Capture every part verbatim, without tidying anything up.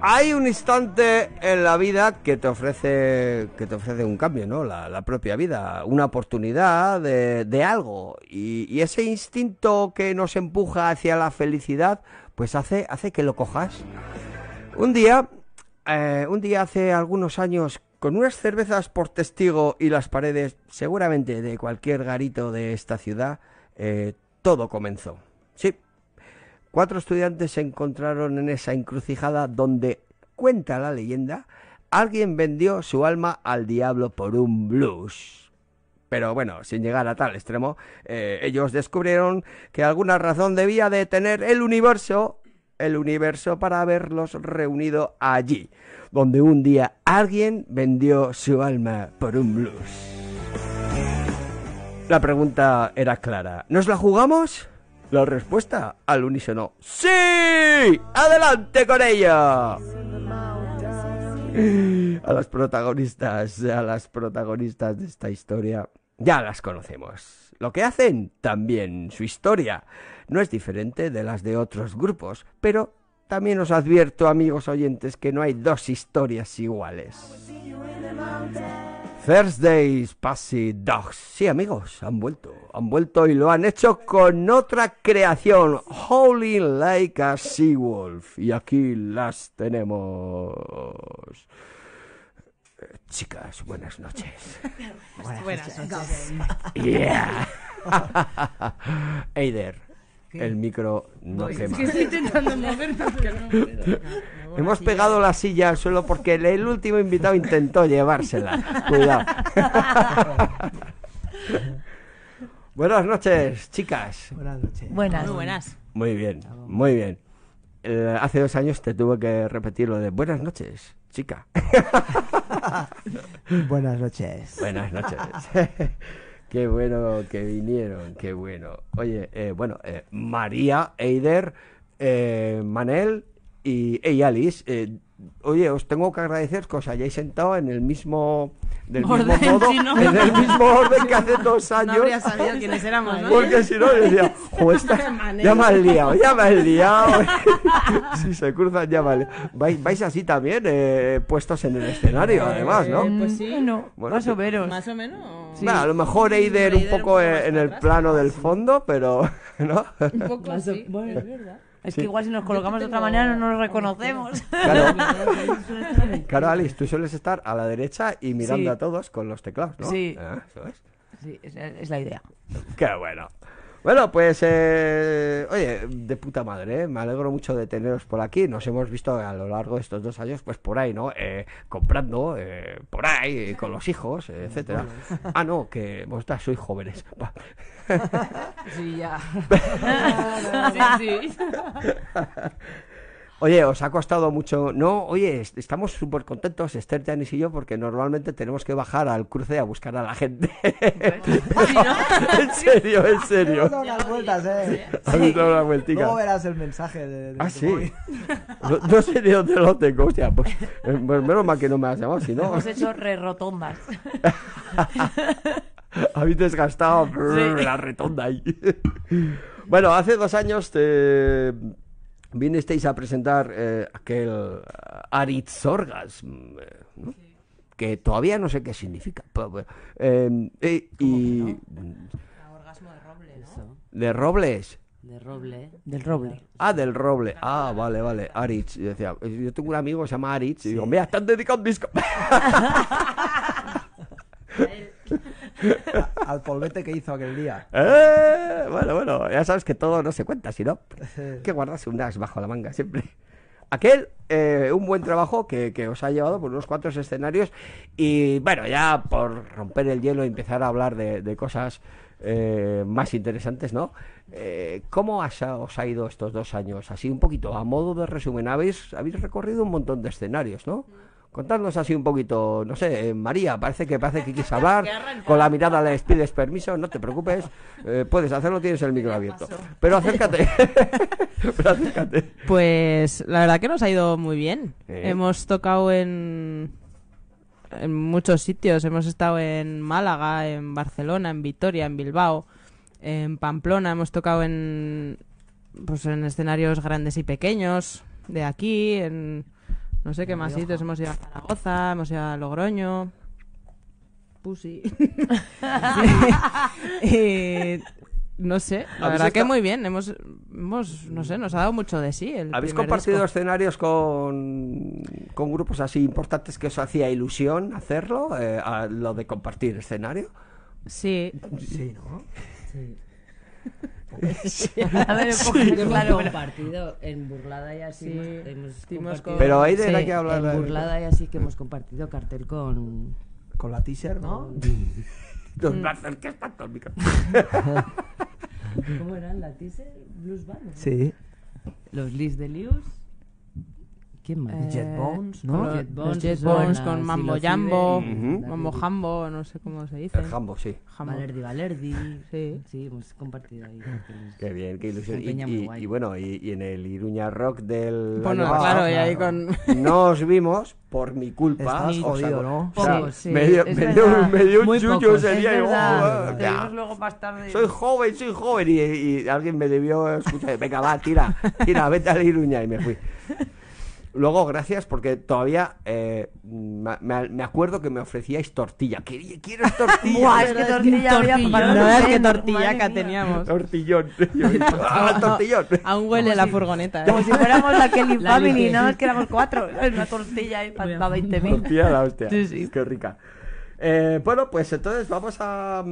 hay un instante en la vida que te ofrece que te ofrece un cambio, ¿no? La, la propia vida, una oportunidad de, de algo. Y, y ese instinto que nos empuja hacia la felicidad, pues hace, hace que lo cojas. Un día, eh, un día hace algunos años, con unas cervezas por testigo y las paredes, seguramente de cualquier garito de esta ciudad, eh, todo comenzó. Sí. Cuatro estudiantes se encontraron en esa encrucijada donde, cuenta la leyenda, alguien vendió su alma al diablo por un blues. Pero bueno, sin llegar a tal extremo, eh, ellos descubrieron que alguna razón debía de tener el universo, el universo para haberlos reunido allí, donde un día alguien vendió su alma por un blues. La pregunta era clara. ¿Nos la jugamos? La respuesta al unísono: ¡sí! ¡Adelante con ella! A las protagonistas, a las protagonistas de esta historia ya las conocemos. Lo que hacen, también su historia, no es diferente de las de otros grupos, pero también os advierto, amigos oyentes, que no hay dos historias iguales. Thursday's Pussy Dogs. Sí, amigos, han vuelto, han vuelto y lo han hecho con otra creación, Howling Like a Seawolf. Y aquí las tenemos. Eh, chicas, buenas noches. Buenas, buenas noches. Yeah. Eider, el micro no Voy, quema. Es que estoy intentando moverme porque no puedo. Hemos pegado la silla al suelo porque el último invitado intentó llevársela. Cuidado. Buenas noches, chicas. Buenas noches. Buenas. Muy buenas. Muy bien, muy bien. Eh, hace dos años te tuve que repetir lo de buenas noches, chica. Buenas noches. Buenas noches. Qué bueno que vinieron, qué bueno. Oye, eh, bueno, eh, María, Eider, eh, Manel y, y Alice, eh, oye, os tengo que agradecer que os hayáis sentado en el mismo, del mismo Orden, modo, si no. en el mismo orden que hace dos años. No habría sabido quiénes éramos, ¿no? Porque si no, yo decía, "Jo, esta- ya me has liado, ya me has liado". Si se cruzan, ya me has liado. Vais, vais así también, eh, puestos en el escenario, además, ¿no? Eh, pues sí. No, Bueno, más o menos. Más o menos. Sí. Bueno, a lo mejor Eider un Eider poco más en, en el atrás. plano del fondo, pero ¿no? Un poco Más o- sí. bueno, Es verdad. Es Sí. que igual si nos colocamos de otra manera no nos reconocemos. Claro, claro, Alice, tú sueles estar a la derecha y mirando Sí. a todos con los teclados, ¿no? Sí. Ah, eso es. Sí, es, es la idea. Qué bueno. Bueno, pues, eh, oye, de puta madre, ¿eh? Me alegro mucho de teneros por aquí. Nos hemos visto a lo largo de estos dos años, pues por ahí, ¿no? Eh, comprando, eh, por ahí, eh, con los hijos, eh, etcétera. Ah, no, que vosotras sois jóvenes. Va. Sí, ya. Sí, sí. Oye, os ha costado mucho. No, oye, est- estamos súper contentos, Esther, Janis y yo, porque normalmente tenemos que bajar al cruce a buscar a la gente. En serio, en serio. Hemos dado unas vueltas, eh. Habéis dado una vueltica. Luego verás el mensaje de, de Ah, tu sí. móvil. No, no sé de dónde lo tengo, hostia. Pues, eh, pues menos mal que no me has llamado, si no. Hemos hecho re rotondas. Habéis desgastado Sí. la retonda ahí. Bueno, hace dos años te vinisteis a presentar eh, aquel uh, Aritz Orgasm, eh, ¿no? Que todavía no sé qué significa. pero, bueno, eh, eh, y Orgasmo de roble, ¿no? de Robles. De roble. Del roble. Ah, del Roble. Ah, vale, vale. Aritz. Y decía, yo tengo un amigo que se llama Aritz y digo, mira, están dedicado un disco. Al polvete que hizo aquel día. Eh, bueno, bueno, ya sabes que todo no se cuenta, si no, hay que guardarse un as bajo la manga siempre. Aquel, eh, un buen trabajo que, que os ha llevado por unos cuantos escenarios y bueno, ya por romper el hielo y empezar a hablar de, de cosas eh, más interesantes, ¿no? Eh, ¿Cómo has- os ha ido estos dos años? Así un poquito, a modo de resumen, habéis, habéis recorrido un montón de escenarios, ¿no? Contadnos así un poquito, no sé, eh, María, parece que parece que quieres hablar, con la mirada le pides permiso, no te preocupes, eh, puedes hacerlo, tienes el micro abierto. Pero acércate, pero acércate. Pues la verdad que nos ha ido muy bien. ¿Eh? Hemos tocado en, en muchos sitios. Hemos estado en Málaga, en Barcelona, en Vitoria, en Bilbao, en Pamplona. Hemos tocado en, pues, en escenarios grandes y pequeños de aquí, en No sé qué más sitios. Hemos ido a Zaragoza, hemos ido a Logroño. Pussy. Y no sé, la ¿Habéis verdad que estado- muy bien. Hemos, hemos, no sé, nos ha dado mucho de sí. El ¿Habéis primer compartido disco. escenarios con, con grupos así importantes que os hacía ilusión hacerlo? Eh, a lo de compartir escenario. Sí. Sí, ¿no? A ver, un poco Hemos claro, pero- compartido en Burlada y así. Sí, hemos- hemos estuvimos compartido- con- Pero ahí de la Sí, que hablar. En Burlada y así que hemos compartido cartel con. Con la t-shirt, ¿no? No me acerques tanto al micrófono. ¿Cómo eran? ¿La teaser? ¿Blues Band? ¿no? Sí. Los Liz de Lius. ¿Quién más? Eh, Jet Bones, con ¿no? los- Jet los Bones, Jet Susana, Bones con Mambo Silocibe Jambo, y Ujú. Mambo David. Jambo, no sé cómo se dice. El jambo, sí. Jambo. Valerdi Valerdi. Sí. Sí, hemos compartido ahí carteles. Qué bien, qué ilusión. Una Y, peña muy y- guay. y bueno, y, y en el Iruña Rock del. Bueno, año claro, pasado, y ahí con... no os vimos por mi culpa. Estabas os jodido, hago- ¿no? o sea, Pocos, sí, me dio, es me dio, verdad. me dio un Muy yuyo pocos, ese es día. y, verdad. oh, Te ya. vimos luego más tarde. Soy joven, soy joven. Y, y alguien me debió escuchar. Venga, va, tira, tira, vete al Iruña. Y me fui. Luego, gracias, porque todavía eh, me, me- me acuerdo que me ofrecíais tortilla. ¿Quería- ¿Quieres tortilla? Buah, es que tortilla había Tortillón, para no veas comer, qué madre tortillaca mía. teníamos. Tortillón. Yo, ¡ah, tortillón! Aún huele la furgoneta. ¿eh? Como si fuéramos la Kelly La Family, Lice. nada más que éramos cuatro. Una tortilla ahí para veinte mil. Tortilla la hostia. Sí, sí. Qué rica. Eh, bueno, pues entonces vamos a,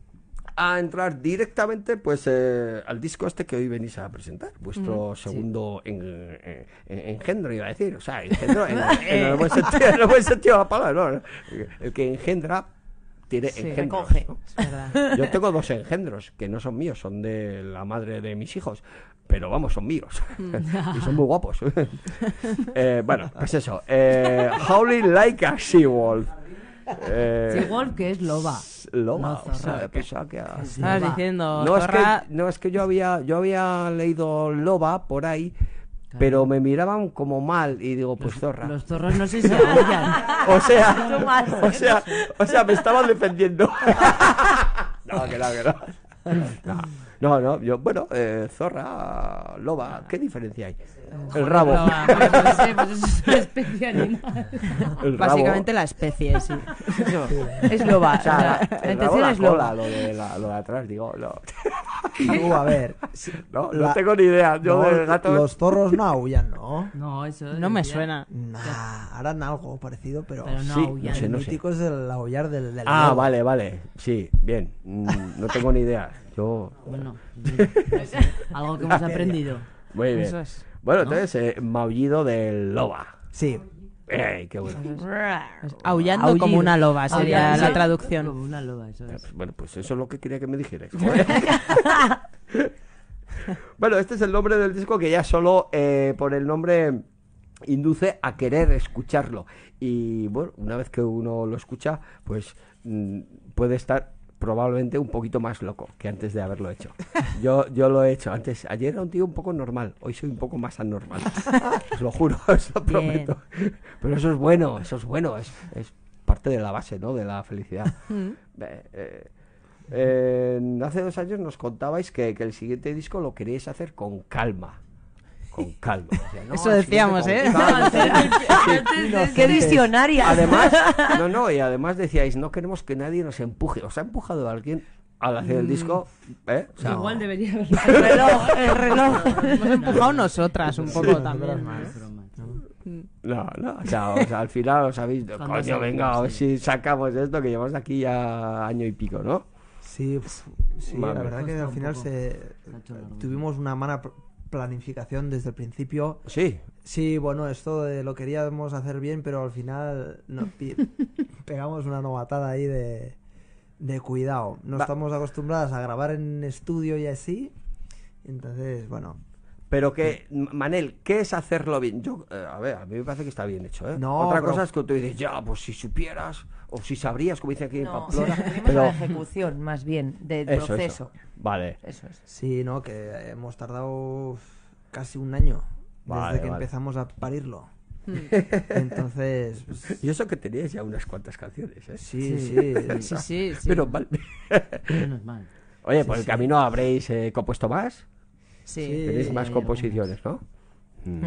a entrar directamente pues eh, al disco este que hoy venís a presentar. Vuestro segundo en, en- en- engendro, iba a decir. O sea, engendro en, en el buen sentido, en el buen sentido de la palabra, ¿no? El que engendra tiene Sí, engendros, recoge. ¿no? Es verdad. Yo tengo dos engendros que no son míos, son de la madre de mis hijos, pero vamos, son míos y son muy guapos. Eh, bueno, pues eso. Eh, Howling Like a She-Wolf. Eh, Seagull, que es loba. Loba, No, o sea, zorra. pensaba que era- Estabas Loba. diciendo, No es zorra... que no es que yo había yo había leído loba por ahí, pero me miraban como mal y digo, pues zorra. Los zorros no sé si se aullan. O sea, Tú más. o sea, o sea, me estaban defendiendo. No, que no, que no. No, no, no, yo, bueno, eh, zorra, loba, ¿qué diferencia hay? El rabo. Loba. No sé, pues eso es una especie animal. El rabo. Básicamente la especie, sí. Es loba. O sea, la el intención rabo, la es cola, loba. lo de, la, lo de atrás, digo, no. Tú, a ver. si- No, no la- tengo ni idea. Yo no, de gatos. Los zorros no aullan, ¿no? No, eso No me decía. suena. Nah, harán algo parecido, pero... Pero no Sí, aullan. no sé, el no sé. mítico es el aullar del, del Ah, lobo. vale, vale. Sí, bien. Mm, no tengo ni idea. Yo. Bueno, algo que hemos aprendido. Muy bien. Eso es. Bueno, entonces, eh, maullido del loba. Sí. ¡Ey, qué bueno! Pues aullando Aullido. como una loba sería Aullando. la traducción. Como una loba, eso es. Bueno, pues eso es lo que quería que me dijerais. Joder. Bueno, este es el nombre del disco que ya solo eh, por el nombre induce a querer escucharlo. Y bueno, una vez que uno lo escucha, pues mm, puede estar probablemente un poquito más loco que antes de haberlo hecho. Yo yo lo he hecho antes. Ayer era un tío un poco normal, hoy soy un poco más anormal. Os lo juro, os lo Bien. prometo. Pero eso es bueno, eso es bueno, es, es parte de la base, ¿no? De la felicidad. Eh, eh, eh, hace dos años nos contabais que, que el siguiente disco lo queríais hacer con calma. Con calma. O sea, no, Eso el siguiente decíamos, con ¿eh? calma. Qué visionaria. Además, no, no, y además decíais, no queremos que nadie nos empuje. ¿Os ha empujado alguien al hacer el disco? ¿Eh? O sea, Igual debería haberlo. El reloj, el reloj. Hemos empujado nosotras un poco también. ¿no? Es broma, ¿no? no, no, o sea, o sea, al final os habéis dicho, Cuando coño, salimos, venga, a ver sí. si sacamos esto, que llevamos aquí ya año y pico, ¿no? Sí, pf, sí, Madre la mía. verdad que Cuesta al un final poco. se Se ha hecho largo. tuvimos una mala pl- planificación desde el principio. Sí, Sí, bueno, esto de lo queríamos hacer bien, pero al final no, pi- pegamos una novatada ahí de, de cuidado. No Va. estamos acostumbradas a grabar en estudio y así. Entonces, bueno, pero que, Manel, ¿qué es hacerlo bien? Yo, eh, a ver, a mí me parece que está bien hecho, ¿eh? No, Otra pero- cosa es que tú dices, ya, pues si supieras, o si sabrías, como dice aquí en No, Pamplona, referimos pero... a la ejecución, más bien, del Eso, proceso. eso. Vale. Eso es. sí, ¿no? Que hemos tardado casi un año desde Vale, que vale. empezamos a parirlo. Entonces, pues, Y eso que teníais ya unas cuantas canciones, ¿eh? sí, sí. Sí, sí, sí. Pero mal. Menos mal. Oye, por el camino habréis eh, compuesto más. Sí. Sí. Tenéis más hay composiciones, ¿no? Mm. Hmm.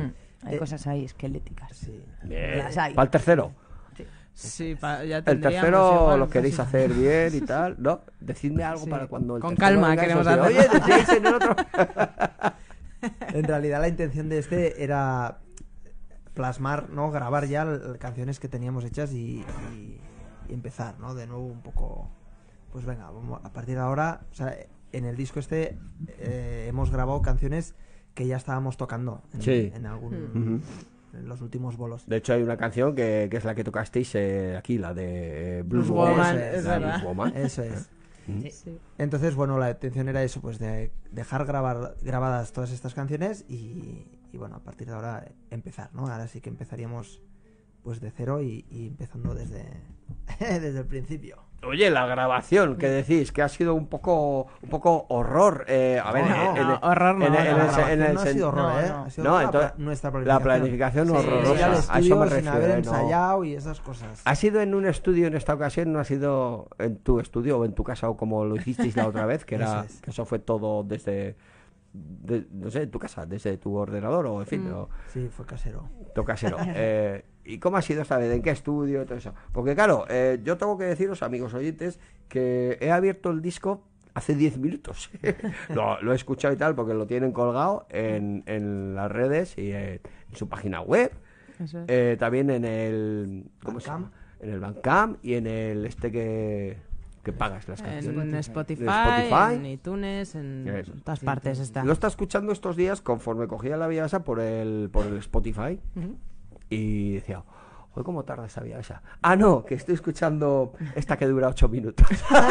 Hay Eh, cosas ahí esqueléticas. Sí. Bien. Las hay. Para el tercero. Sí, pa- ya El tendríamos tercero igual, lo queréis casi- hacer bien y tal, ¿no? Decidme algo Sí. para cuando el Con tercero calma, venga, queremos eso sí, hacerlo. Oye, decíais en el otro. En realidad la intención de este era plasmar, ¿no? Grabar ya l- canciones que teníamos hechas y, y- y empezar, ¿no? De nuevo un poco... Pues venga, vamos, a partir de ahora... O sea, en el disco este eh, hemos grabado canciones que ya estábamos tocando en, Sí. en algún... Ujú. En los últimos bolos. De hecho, hay una canción que, que es la que tocasteis eh, aquí, la de eh, Blues Blues Woman. Woman, es la de verdad. Blues Woman. Eso es. Mm. Sí. Entonces, bueno, la intención era eso, pues de dejar grabar, grabadas todas estas canciones y, y, bueno, a partir de ahora empezar, ¿no? Ahora sí que empezaríamos pues de cero y, y empezando desde, desde el principio. Oye, la grabación que decís que ha sido un poco un poco horror. eh, a ver, No, en- no. en- No, horror no, en- en no, el- La en grabación el no ha sen- sido horror, no, ¿eh? no. Ha sido No, la entonces, pla- nuestra la planificación. planificación Sí, horrorosa. Ir al a eso estudio me sin refiero. haber ¿eh? No. ensayado y esas cosas. ¿Ha sido en un estudio en esta ocasión? ¿No ha sido en tu estudio o en tu casa o como lo hicisteis la otra vez? Que era Eso es. que eso fue todo desde, de- no sé, tu casa, desde tu ordenador o en fin, Mm. o Sí, fue casero. tu casero. Eh, ¿Y cómo ha sido esta vez? ¿En qué estudio? Todo eso. Porque claro, eh, yo tengo que deciros, amigos oyentes, que he abierto el disco hace diez minutos. lo, lo he escuchado y tal porque lo tienen colgado en, en las redes y en, en su página web. Eso es. Eh, también en el ¿cómo se Bandcamp. llama? En el Bandcamp y en el este que, que pagas las canciones. En Spotify, En Spotify. en iTunes, en Eso. todas partes está. Lo está escuchando estos días conforme cogía la vía esa por el por el Spotify Ujú. y decía, "Joder, cómo tarda esa vía esa." Ah, no, que estoy escuchando esta que dura ocho minutos.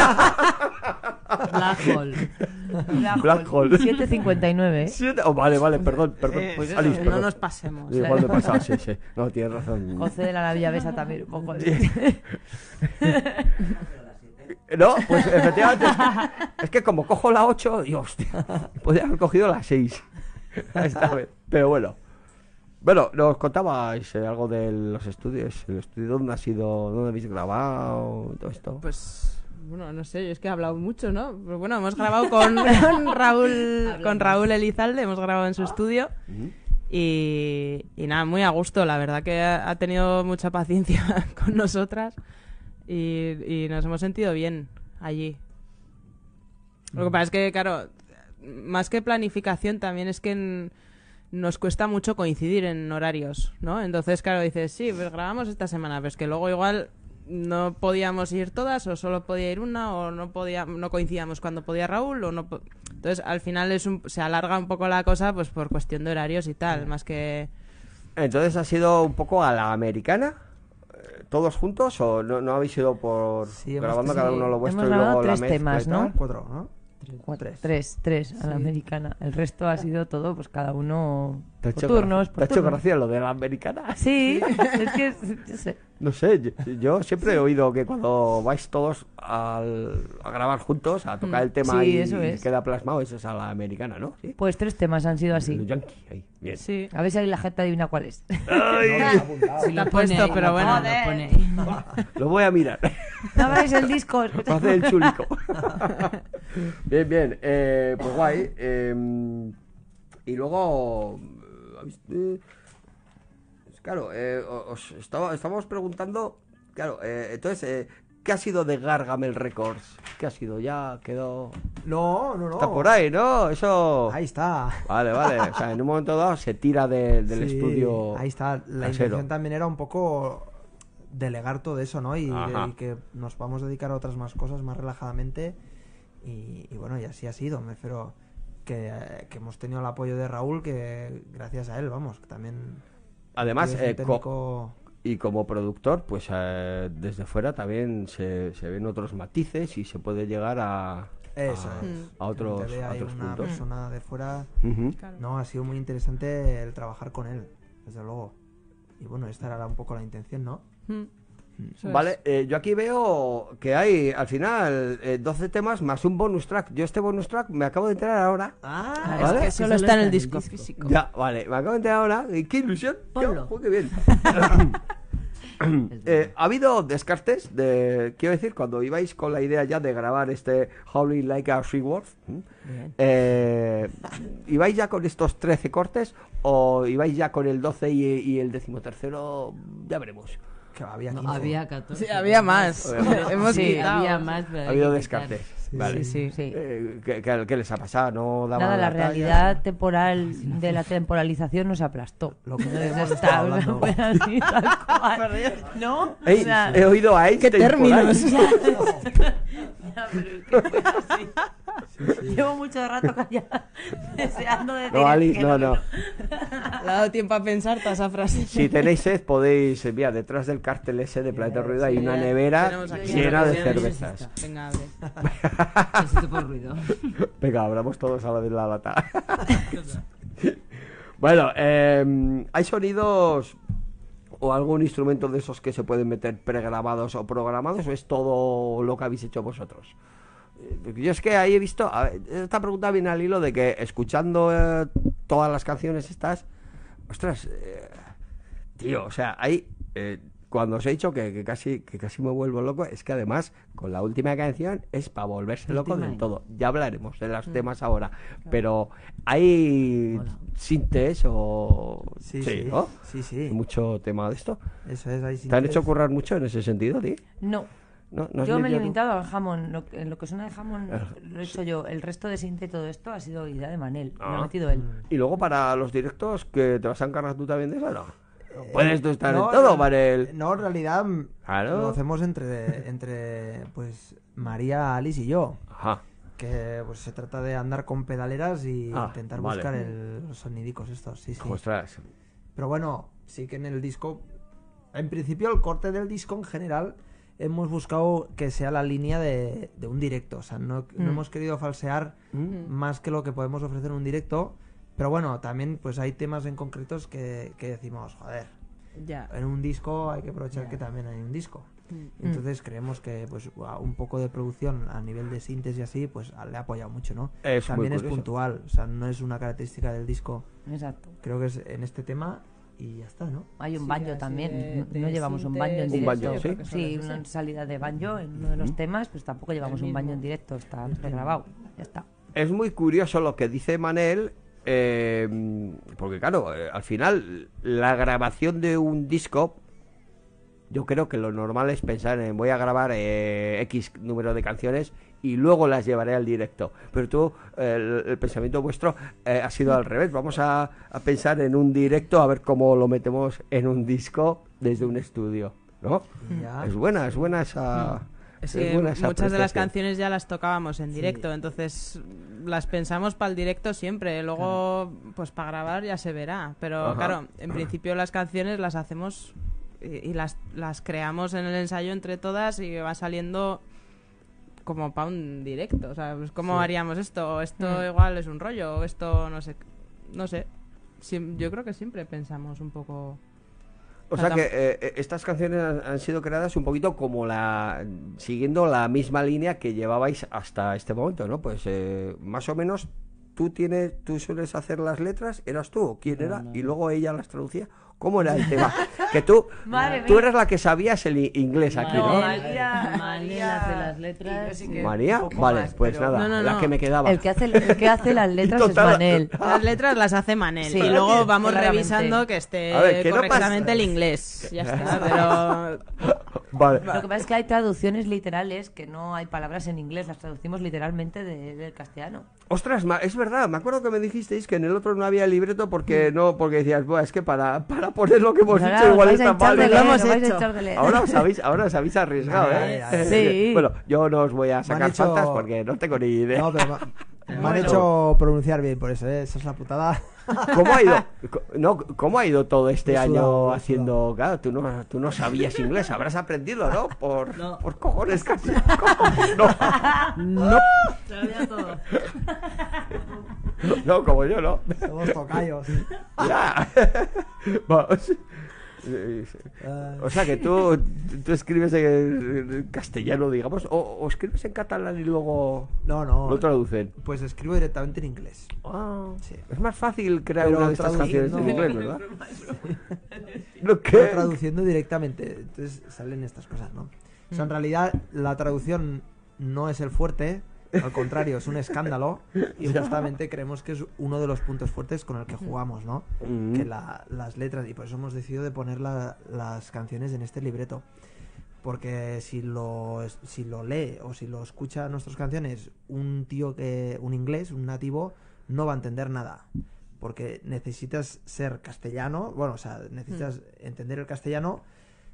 Black Hole. Black Hole. siete cincuenta y nueve, ¿eh? Siete- oh, vale, vale, perdón, perdón. Eh, pues Alice, eso, perdón. no nos pasemos. Igual me pasa, sí, sí. No, tienes razón. José de la Navilla Besa también un poco. No, pues efectivamente. Es, es que como cojo la ocho, digo, hostia, podría haber cogido la seis. Esta vez. Pero bueno. Bueno, nos contabais eh, algo de los estudios. ¿El estudio dónde ha sido? ¿Dónde habéis grabado? Todo esto. Pues, bueno, no sé, yo es que he hablado mucho, ¿no? Pero bueno, hemos grabado con, con Raúl con Raúl Elizalde, hemos grabado en su estudio. Ujú. Y, y nada, muy a gusto, la verdad que ha, ha tenido mucha paciencia con nosotras y, y nos hemos sentido bien allí. Lo que pasa es que, claro, más que planificación también es que en- nos cuesta mucho coincidir en horarios, ¿no? Entonces, claro, dices, sí, pues grabamos esta semana, pero es que luego igual no podíamos ir todas o solo podía ir una o no podía no coincidíamos cuando podía Raúl o no po- entonces al final es un- se alarga un poco la cosa pues por cuestión de horarios y tal, más que Entonces ha sido un poco a la americana. eh, ¿Todos juntos o no, no habéis ido por Sí, hemos grabando tenido- cada uno lo vuestro hemos y luego grabado la tres mezcla temas, y tal? ¿no? Cuatro, ¿no? Tres, tres, tres a la americana. El resto ha sido todo, pues cada uno ¿Te ha por hecho turnos. gra- Por ¿Te ha hecho turnos. gracia lo de la americana? Sí, es que, yo sé. No sé, yo, yo siempre he oído que cuando vais todos al- a grabar juntos, a tocar el tema Sí, y, eso y es. queda plasmado, eso es a la americana, ¿no? ¿Sí? Pues tres temas han sido Los así. Yankee, ahí, bien. sí. A ver si la gente adivina cuál es. Si lo Está pone puesto, ahí, pero lo bueno. pone, lo pone ahí. Lo voy a mirar. No abráis el disco. Para hacer el chulico. Bien, bien. Eh, pues guay. eh, y luego... ¿habéis- eh, pues claro, eh, os estaba, estábamos preguntando... Claro, eh, entonces, eh, ¿qué ha sido de Gargamel Records? ¿Qué ha sido? Ya quedó... No, no, no. Está por ahí, ¿no? Eso... Ahí está. Vale, vale. O sea, en un momento dado se tira de- del Sí, estudio. Ahí está. La casero. intención también era un poco delegar todo eso, ¿no? Y, Ajá. y que nos vamos a dedicar a otras más cosas más relajadamente. Y, y bueno, y así ha sido. Me refiero que, eh, que hemos tenido el apoyo de Raúl, que gracias a él, vamos, que también... Además, es un eh, co- técnico... y como productor, pues eh, desde fuera también se, se ven otros matices y se puede llegar a, Eso a, es. a otros, Que te vea a ahí otros una puntos. persona de fuera. Ujú. No, ha sido muy interesante el trabajar con él, desde luego. Y bueno, esta era un poco la intención, ¿no? Mm. Eso es. Vale, eh, yo aquí veo que hay al final eh, doce temas más un bonus track. Yo este bonus track me acabo de enterar ahora. Ah, Es ¿vale? que solo está en el disco físico. Ya, vale, me acabo de enterar ahora. Y qué ilusión. Ponlo. Qué, qué bien. Eh, ¿Ha habido descartes de, quiero decir, cuando ibais con la idea ya de grabar este Howling Like a Seaworth, eh, ibais ya con estos trece cortes o ibais ya con el doce y, y el decimotercero? Ya veremos. Que había No, quince. había catorce. Sí, había más. Hemos Sí, quitado. Había más, pero Ha hay habido que descartes. Sí, Vale. Sí, sí, sí. Eh, ¿qué, qué- qué les ha pasado? ¿No daban Nada, la talla? realidad temporal de la temporalización nos aplastó. Lo que Entonces hemos está, estado o sea, hablando. fue así, tal cual. ¿No? Ey, O sea, he oído a Einstein. ¿Qué términos? por ahí. ya, pero es que fue así. Llevo mucho rato callada, deseando decir. No, Alice, que no, no. Le ha dado tiempo a pensar toda esa frase. Si tenéis sed, podéis enviar detrás del cartel ese de Planeta Rueda hay Sí, una ya nevera tenemos aquí llena de una nevera. cervezas. Venga, abre. Necesito por ruido. Venga, abramos todos a la de la lata. Bueno, eh, ¿hay sonidos o algún instrumento de esos que se pueden meter pregrabados o programados o es todo lo que habéis hecho vosotros? Eh, Yo es que ahí he visto, a ver, esta pregunta viene al hilo de que escuchando eh, todas las canciones estas, ostras, eh, tío, o sea, hay... eh, cuando os he dicho que, que casi que casi me vuelvo loco, es que además con la última canción es para volverse loco Última. del todo. Ya hablaremos de los temas ahora, pero hay Hola. sintes o Sí, sí. ¿no? Sí, sí. Hay mucho tema de esto. Eso es, hay ¿Te han sintes. hecho currar mucho en ese sentido, tío? No, No, no has yo me he metido tú? limitado al jamón. Lo, que- en lo que suena de jamón Ah, lo he hecho yo. El resto de sinte y todo esto ha sido idea de Manel. Lo Ah. ha metido él. Y luego para los directos, que te vas a encargar tú también de eso, ¿no? ¿Puedes tú estar No, en todo, no, Manel? No, en realidad mm, Claro. lo hacemos entre, entre pues María, Alice y yo. Ajá. Que pues se trata de andar con pedaleras y Ah, intentar vale. buscar el- los sonidicos estos, sí, sí. Ostras. Pero bueno, sí que en el disco, en principio el corte del disco en general hemos buscado que sea la línea de, de un directo. O sea, no, no Mm. hemos querido falsear Mm. más que lo que podemos ofrecer en un directo. Pero bueno, también pues hay temas en concretos que, que decimos, joder, Ya. en un disco hay que aprovechar que también hay un disco. Mm. Entonces creemos que pues a un poco de producción a nivel de síntesis y así, pues le ha apoyado mucho, ¿no? Es muy también es curioso. puntual, o sea, no es una característica del disco. Exacto. Creo que es en este tema y ya está, ¿no? Hay un Sí, banjo así también. de- no de no llevamos un sintes. banjo en Un directo. banjo, sí. Creo que solo Sí, es una ese. salida de banjo en uno de los temas, pues tampoco llevamos El un banjo mismo. en directo. Está pregrabado. Ya está. Es muy curioso lo que dice Manel, eh, porque claro, eh, al final la grabación de un disco, yo creo que lo normal es pensar en voy a grabar eh, X número de canciones y luego las llevaré al directo. Pero tú, eh, el, el pensamiento vuestro eh, ha sido al revés. Vamos a, a pensar en un directo, a ver cómo lo metemos en un disco desde un estudio, ¿no? Y ya. Es buena, es buena esa... Es es que buena esa muchas de las apreciación. canciones ya las tocábamos en directo, entonces las pensamos para el directo siempre. Luego, pues para grabar ya se verá. Pero Ajá. claro, en principio las canciones las hacemos y, y las, las creamos en el ensayo entre todas y va saliendo como para un directo. O sea, pues, ¿cómo Sí. haríamos esto? Esto Mm. igual es un rollo, o esto no sé. No sé. Siem- yo creo que siempre pensamos un poco. O sea que eh, eh, estas canciones han, han sido creadas un poquito como la siguiendo la misma línea que llevabais hasta este momento, ¿no? Pues eh, más o menos tú tienes, tú sueles hacer las letras, ¿eras tú o quién era? Y luego ella las traducía. ¿Cómo era el tema? Que tú, Madre tú mía. eras la que sabías el i- inglés aquí, No, ¿no? María, María hace las letras y yo sí que y- María, un poco vale, más, pues pero- nada, No, no, la no. que me quedaba. El que hace, el que hace las letras total- es Manel. Las letras las hace Manel Sí. y luego vamos Claramente. revisando que esté A ver, que no correctamente pasa- el inglés. Ya está, pero Vale. Lo que pasa es que hay traducciones literales que no hay palabras en inglés, las traducimos literalmente de- del castellano. Ostras, ma- es verdad, me acuerdo que me dijisteis que en el otro no había libreto porque no, porque decías, "Buah, es que para, para poner lo que hemos Pues ahora dicho os igual vais a está echar mal. de ¿eh?". lo leer, hemos os vais a hecho. echar de leer. Ahora os habéis, ahora os habéis arriesgado, Ay, ¿eh? ay, ay. Sí. Bueno, yo no os voy a Me sacar han hecho- faltas porque no tengo ni idea. No, pero ma- me han Bueno. hecho pronunciar bien por eso, ¿eh? Esa es la putada. ¿Cómo ha ido? co- No, ¿cómo ha ido todo este He año sudado, he haciendo? Claro, tú no, tú no sabías inglés, habrás aprendido, ¿no? Por, No. por cojones casi. No, no, Sabía todo. no, como yo, no. Somos tocayos. Ya. Vamos. Eh, Ah, O sea que tú, tú escribes en castellano, digamos, o, o escribes en catalán y luego no, no. lo traducen. Pues escribo directamente en inglés. Ah, Sí. es más fácil crear Pero una de estas canciones traduciendo- en inglés, ¿verdad? ¿Lo Pero que? traduciendo directamente, entonces salen estas cosas, ¿no? O sea, en realidad la traducción no es el fuerte, al contrario, es un escándalo y justamente creemos que es uno de los puntos fuertes con el que jugamos, ¿no? Mm. Que la- las letras, y por eso hemos decidido de poner la- las canciones en este libreto. Porque si lo, si lo lee o si lo escucha nuestras canciones un tío que, un inglés, un nativo, no va a entender nada. Porque necesitas ser castellano, bueno, o sea, necesitas entender el castellano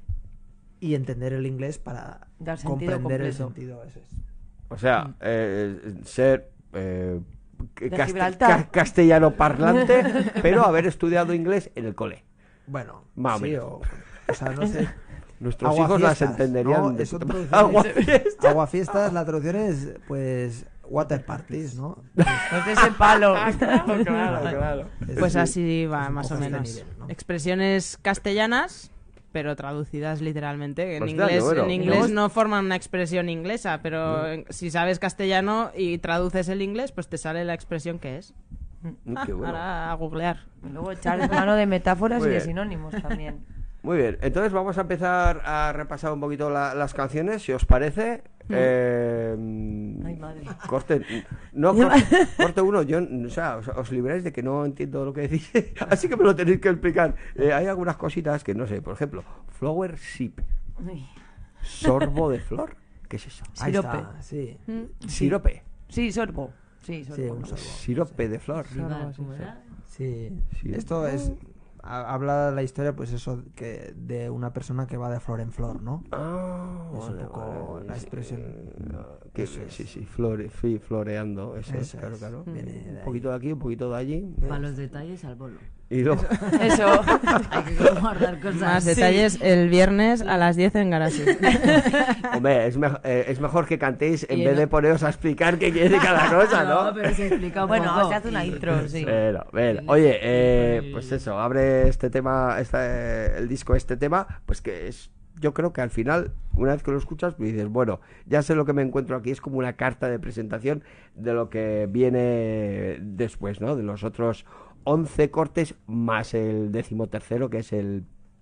y entender el inglés para Dar sentido comprender el completo. sentido. Eso es. O sea, eh, ser eh, De cast- Gibraltar. ca- castellano parlante, pero haber estudiado inglés en el cole. Bueno, Más o sí, menos. o, o sea, no sé. Nuestros hijos las Aguafiestas, entenderían. ¿no? de Eso puta madre. traducciones. Aguafiestas. Aguafiestas, la traducción es, pues, water parties, ¿no? No te ese palo. Claro, claro. Es Pues decir, así va, es un más o poco este menos. nivel, ¿no? Expresiones castellanas, pero traducidas literalmente. En Hostia, inglés, qué bueno. en inglés Luego- no forman una expresión inglesa, pero en- si sabes castellano y traduces el inglés, pues te sale la expresión que es. Mm, qué bueno. Ahora a googlear. Y luego echar mano de metáforas Muy y de bien. sinónimos también. Muy bien, entonces vamos a empezar a repasar un poquito la- las canciones, si os parece. Eh, Ay, madre. corte, no, corte, corte uno, yo, o sea, os, os libráis de que no entiendo lo que decís, así que me lo tenéis que explicar. Eh, hay algunas cositas que no sé, por ejemplo, flower sip, Uy. sorbo de flor, ¿qué es eso? Ahí Sirope. está, sí. Sirope, Sí, sorbo. Sí, Sí, sorbo. un ¿no? sorbo. sirope de flor. Rival, ¿cómo era? Sí. Sí. Esto es... ha- Habla la historia, pues eso, que de una persona que va de flor en flor, ¿no? Ah, Es un vale, poco vale, la sí, expresión. eh, que- Eso es. sí, sí, flore, sí, floreando, eso, es, Eso claro, es. claro. Viene de Un ahí. poquito de aquí, un poquito de allí. Para los detalles al bolo. Y luego, Eso. Hay que guardar cosas. Más detalles el viernes a las diez en Garasi. hombre, es, mej- eh, es mejor que cantéis en Y vez no- de poneros a explicar qué quiere cada cosa, ¿no? pero se explica un Bueno, poco. se hace una intro, sí. Bueno, bueno. Sí, Oye, sí, eh, sí. pues eso, abre este tema, este, el disco, este tema, pues que es, yo creo que al final, una vez que lo escuchas, pues dices, bueno, ya sé lo que me encuentro aquí, es como una carta de presentación de lo que viene después, ¿no? De los otros once cortes más el decimotercero, que es el,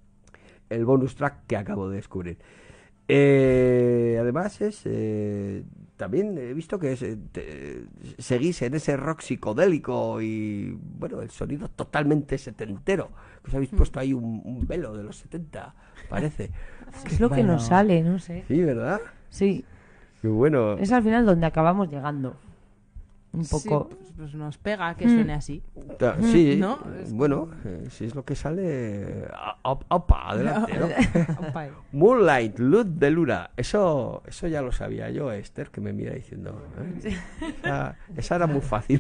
el bonus track que acabo de descubrir. Eh, además es eh, también he visto que es, eh, te- seguís en ese rock psicodélico y bueno, el sonido totalmente setentero, que os habéis puesto ahí un, un velo de los setenta, parece. Es lo que Bueno. nos sale, no sé. Sí, ¿verdad? Sí, Qué bueno. es al final donde acabamos llegando. Un poco. Sí, pues, pues nos pega que suene así. Ta- Sí, ¿no? eh, Es bueno, eh, si es lo que sale, a- op- opa, adelante, ¿no? Opa. Moonlight, luz de luna. Eso, eso ya lo sabía yo, Esther, que me mira diciendo. ¿eh? Esa, esa era muy fácil.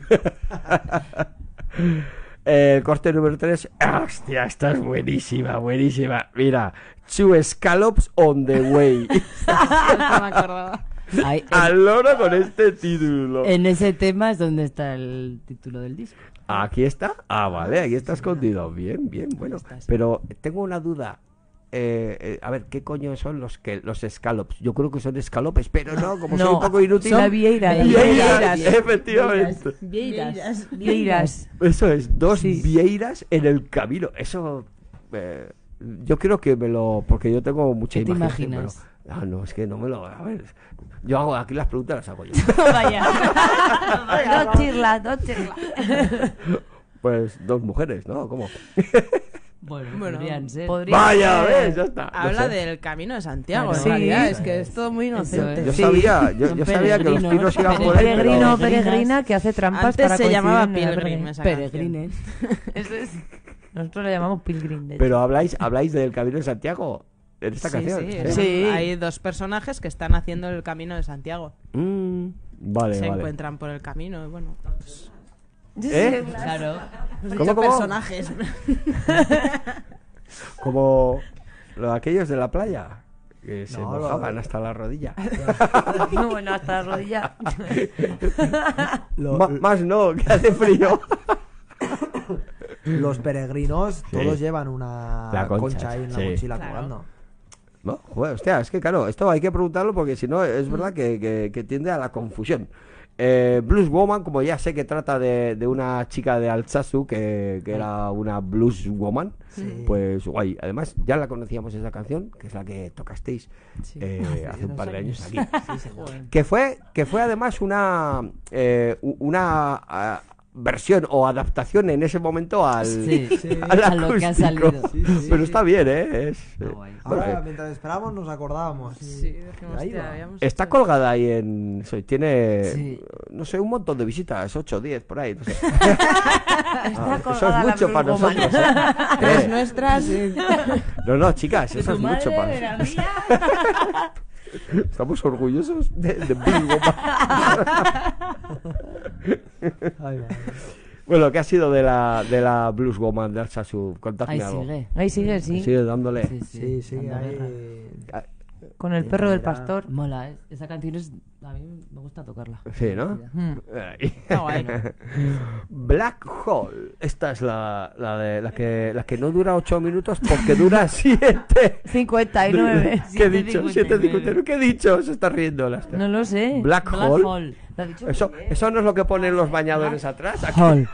El corte número tres. Hostia, esta es buenísima, buenísima. Mira, Two Scallops on the Way. No me acordaba. Ahí, Al loro con este título. en, en ese tema es donde está el título del disco. Aquí está. Ah, vale, aquí está escondido. Bien, bien, bueno. Pero tengo una duda. Eh, eh, a ver, ¿qué coño son los que los scallops? Yo creo que son escalopes, pero no, como soy un poco inútil. La vieira. la Vieiras, vieiras. efectivamente. Vieiras. Vieiras. Eso es, dos Sí. vieiras en el camino. Eso, eh, yo creo que me lo... Porque yo tengo mucha ¿Qué te imaginación. imaginas? Pero, ah, no, es que no me lo... A ver, yo hago aquí las preguntas, las hago yo. Vaya. Dos chirlas, dos chirlas. Pues dos mujeres, ¿no? ¿Cómo? Bueno, Bueno, podrían ser. Podría Vaya, ser. ves, ya está. No Habla sé. del camino de Santiago, Claro. en realidad. Sí. Es que es todo muy inocente. Yo Sí. sabía, yo, Son yo sabía que los peregrinos, pinos iban por ahí, Peregrino, pero... peregrina que hace trampas Antes para se coincidir llamaba en la Pilgrim verga. esa Peregrines. Eso es. Nosotros le llamamos pilgrim. de hecho. Pero habláis, habláis del camino de Santiago en esta Sí, canción. sí, ¿eh? Sí. Hay dos personajes que están haciendo el camino de Santiago. Mm, vale, Se vale. encuentran por el camino y bueno, pues, ¿Eh? Claro. ¿Cómo, muchos cómo? personajes. Como los aquellos de la playa, que se No, lo- mojaban hasta la rodilla. Bueno, hasta la rodilla. Lo- Ma- más no, que hace frío. los peregrinos Sí. todos llevan una La concha, concha, ahí en la sí. mochila Claro. colgando. No, joder, hostia, es que claro, esto hay que preguntarlo porque si no es verdad que, que- que tiende a la confusión. Eh, Blues Woman, como ya sé que trata de, de una chica de Alsace que, que era una Blues Woman, Sí. pues guay. Además, ya la conocíamos esa canción, que es la que tocasteis Sí. eh, hace un unos par de años años. aquí. Sí, señor. Que fue, que fue además una eh, u- una ah, versión o adaptación en ese momento al, Sí, sí, al a lo que ha acústico. salido. Sí, sí. Pero está bien, ¿eh? Es, Está guay. bueno, Ahora, eh, mientras esperábamos, nos acordábamos. Sí, dijimos, Ahí hostia, va. habíamos está hecho- colgada ahí en... soy- Tiene, Sí. no sé, un montón de visitas, ocho, diez, por ahí. No sé. Está Ah, eso es colgada la mucho para Blue Woman. nosotros. ¿eh? Tres Eh, nuestras. no, no, chicas, eso Tu es mucho madre, para de la nosotros. mía. Estamos orgullosos de, de Blues Woman. Ay, va. Bueno, ¿qué ha sido de la, de la Blues Woman de Alsace? Contadme Ahí algo. sigue. Ahí sigue, sí. Sigue dándole. Sí, Sí, sí, dando ahí. guerra. Con el perro del Mira. pastor. Mola, ¿eh? Esa canción es... A mí me gusta tocarla. Sí, ¿no? Mm. Ahí. Está guay. Black Hole. Esta es la, la, de, la, que, la que no dura ocho minutos porque dura siete. cincuenta y nueve. ¿Qué he dicho? siete siete cincuenta y nueve. cincuenta y nueve. ¿Qué he dicho? Se está riendo la No lo sé. Black, Black Hole. Hole. Lo ha dicho Eso, muy bien. eso no es lo que ponen los bañadores atrás. Aquí Hole.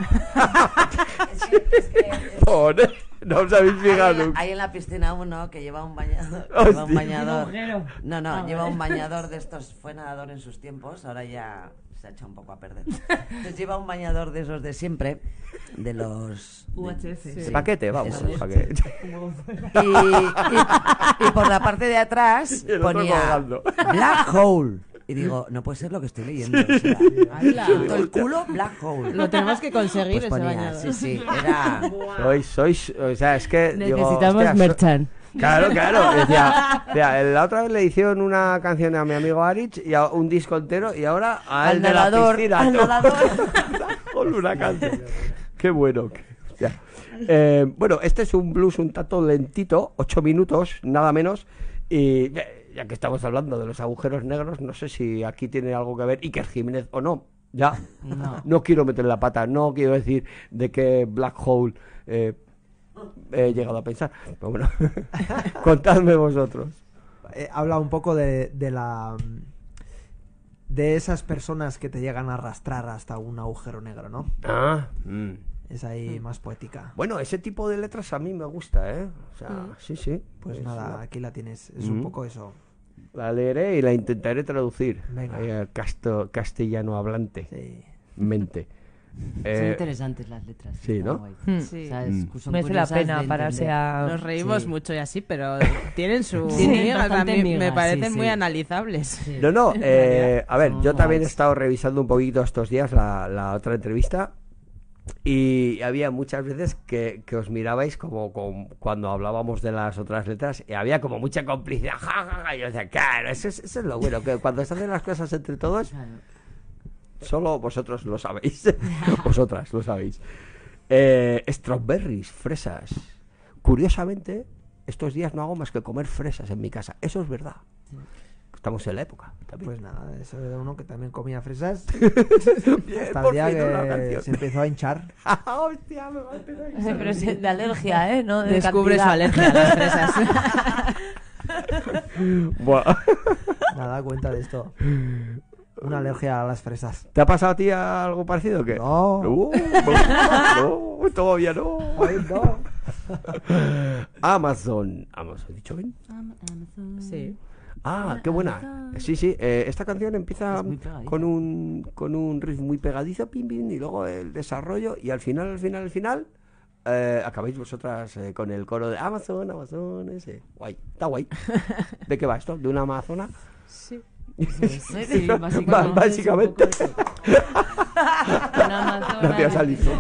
Es que- es que- pone. No os habéis Hay fijado en, la, nunca. hay en la piscina uno que lleva un bañador. Hostia. Lleva un bañador. agujero. No, no, Ah, lleva vale. un bañador de estos. Fue nadador en sus tiempos, ahora ya se ha echado un poco a perder. Entonces lleva un bañador de esos de siempre, de los. U H F. De paquete, vamos. Eso es. paquete. Y, y- y por la parte de atrás Y el otro ponía colgando. Black Hole. Y digo, no puede ser lo que estoy leyendo. O sea, Hala. todo el culo, Black Hole. Lo tenemos que conseguir Pues ese ponía, bañador. sí, sí, era. Sois, sois, o sea, es que. digo, Necesitamos hostia, so- merchan. Claro, claro. Decía, decía, la otra vez le hicieron una canción a mi amigo Arich y a un disco entero y ahora a Al él de la nadador, piscina. al ¿no? nadador. Con una canción. Qué bueno. qué- hostia. Eh, bueno, este es un blues un tanto lentito, ocho minutos, nada menos. Y ya, ya que estamos hablando de los agujeros negros, no sé si aquí tiene algo que ver Iker Jiménez o no. Ya, No. no quiero meter la pata, no quiero decir de qué Black Hole eh, he llegado a pensar. Pero bueno, contadme vosotros. Eh, habla un poco de, de la de esas personas que te llegan a arrastrar hasta un agujero negro, ¿no? Ah, mm. Es ahí más poética. Bueno, ese tipo de letras a mí me gusta, ¿eh? O sea, sí, sí. Pues Es nada, una- aquí la tienes. Es Mm. un poco eso. La leeré y la intentaré traducir. Venga. Ahí al casto- castellano hablante. Sí. Mente. Son Eh, interesantes las letras. sí, está ¿no? guay. Hmm. Sí. O sea, Mm. es- son Merece la curiosas pena de pararse entender. a. Nos reímos Sí. mucho y así, pero tienen su Tienen migas, a bastante mí miga, me parecen sí, muy sí. analizables. Sí. No, no, eh, a ver, Son yo también he guays. estado revisando un poquito estos días la, la otra entrevista y había muchas veces que, que os mirabais como, como cuando hablábamos de las otras letras y había como mucha complicidad. Ja, ja, ja, y yo decía, claro, eso es, eso es lo bueno, que cuando se hacen las cosas entre todos, Claro. solo vosotros lo sabéis. Vosotras lo sabéis. Eh, strawberries, fresas. Curiosamente, estos días no hago más que comer fresas en mi casa. Eso es verdad. Estamos en la época. También. Pues nada, eso era uno que también comía fresas. Bien, Hasta el por día fin una que canción. se empezó a hinchar. Hostia, me va a empezar a hinchar. Pero es de alergia, ¿eh? No de Descubre su cantidad. alergia a las fresas. Buah. Nada, cuenta de esto. Una alergia a las fresas. ¿Te ha pasado a ti algo parecido o qué? No. No, no, todavía no. Ay, no. Amazon. Amazon, ¿he dicho bien? Sí. Ah, qué buena. Sí, sí. eh, esta canción empieza Es muy pegadiza. con un con un riff muy pegadizo, pim, pim, y luego el desarrollo y al final, al final, al final eh, acabáis vosotras eh, con el coro de Amazon, Amazon, ese. Guay, está guay. ¿De qué va esto? ¿De una amazona? Sí. Sí, Ba- básicamente. básicamente. es un poco eso. Una amazona Gracias, de- Alicia.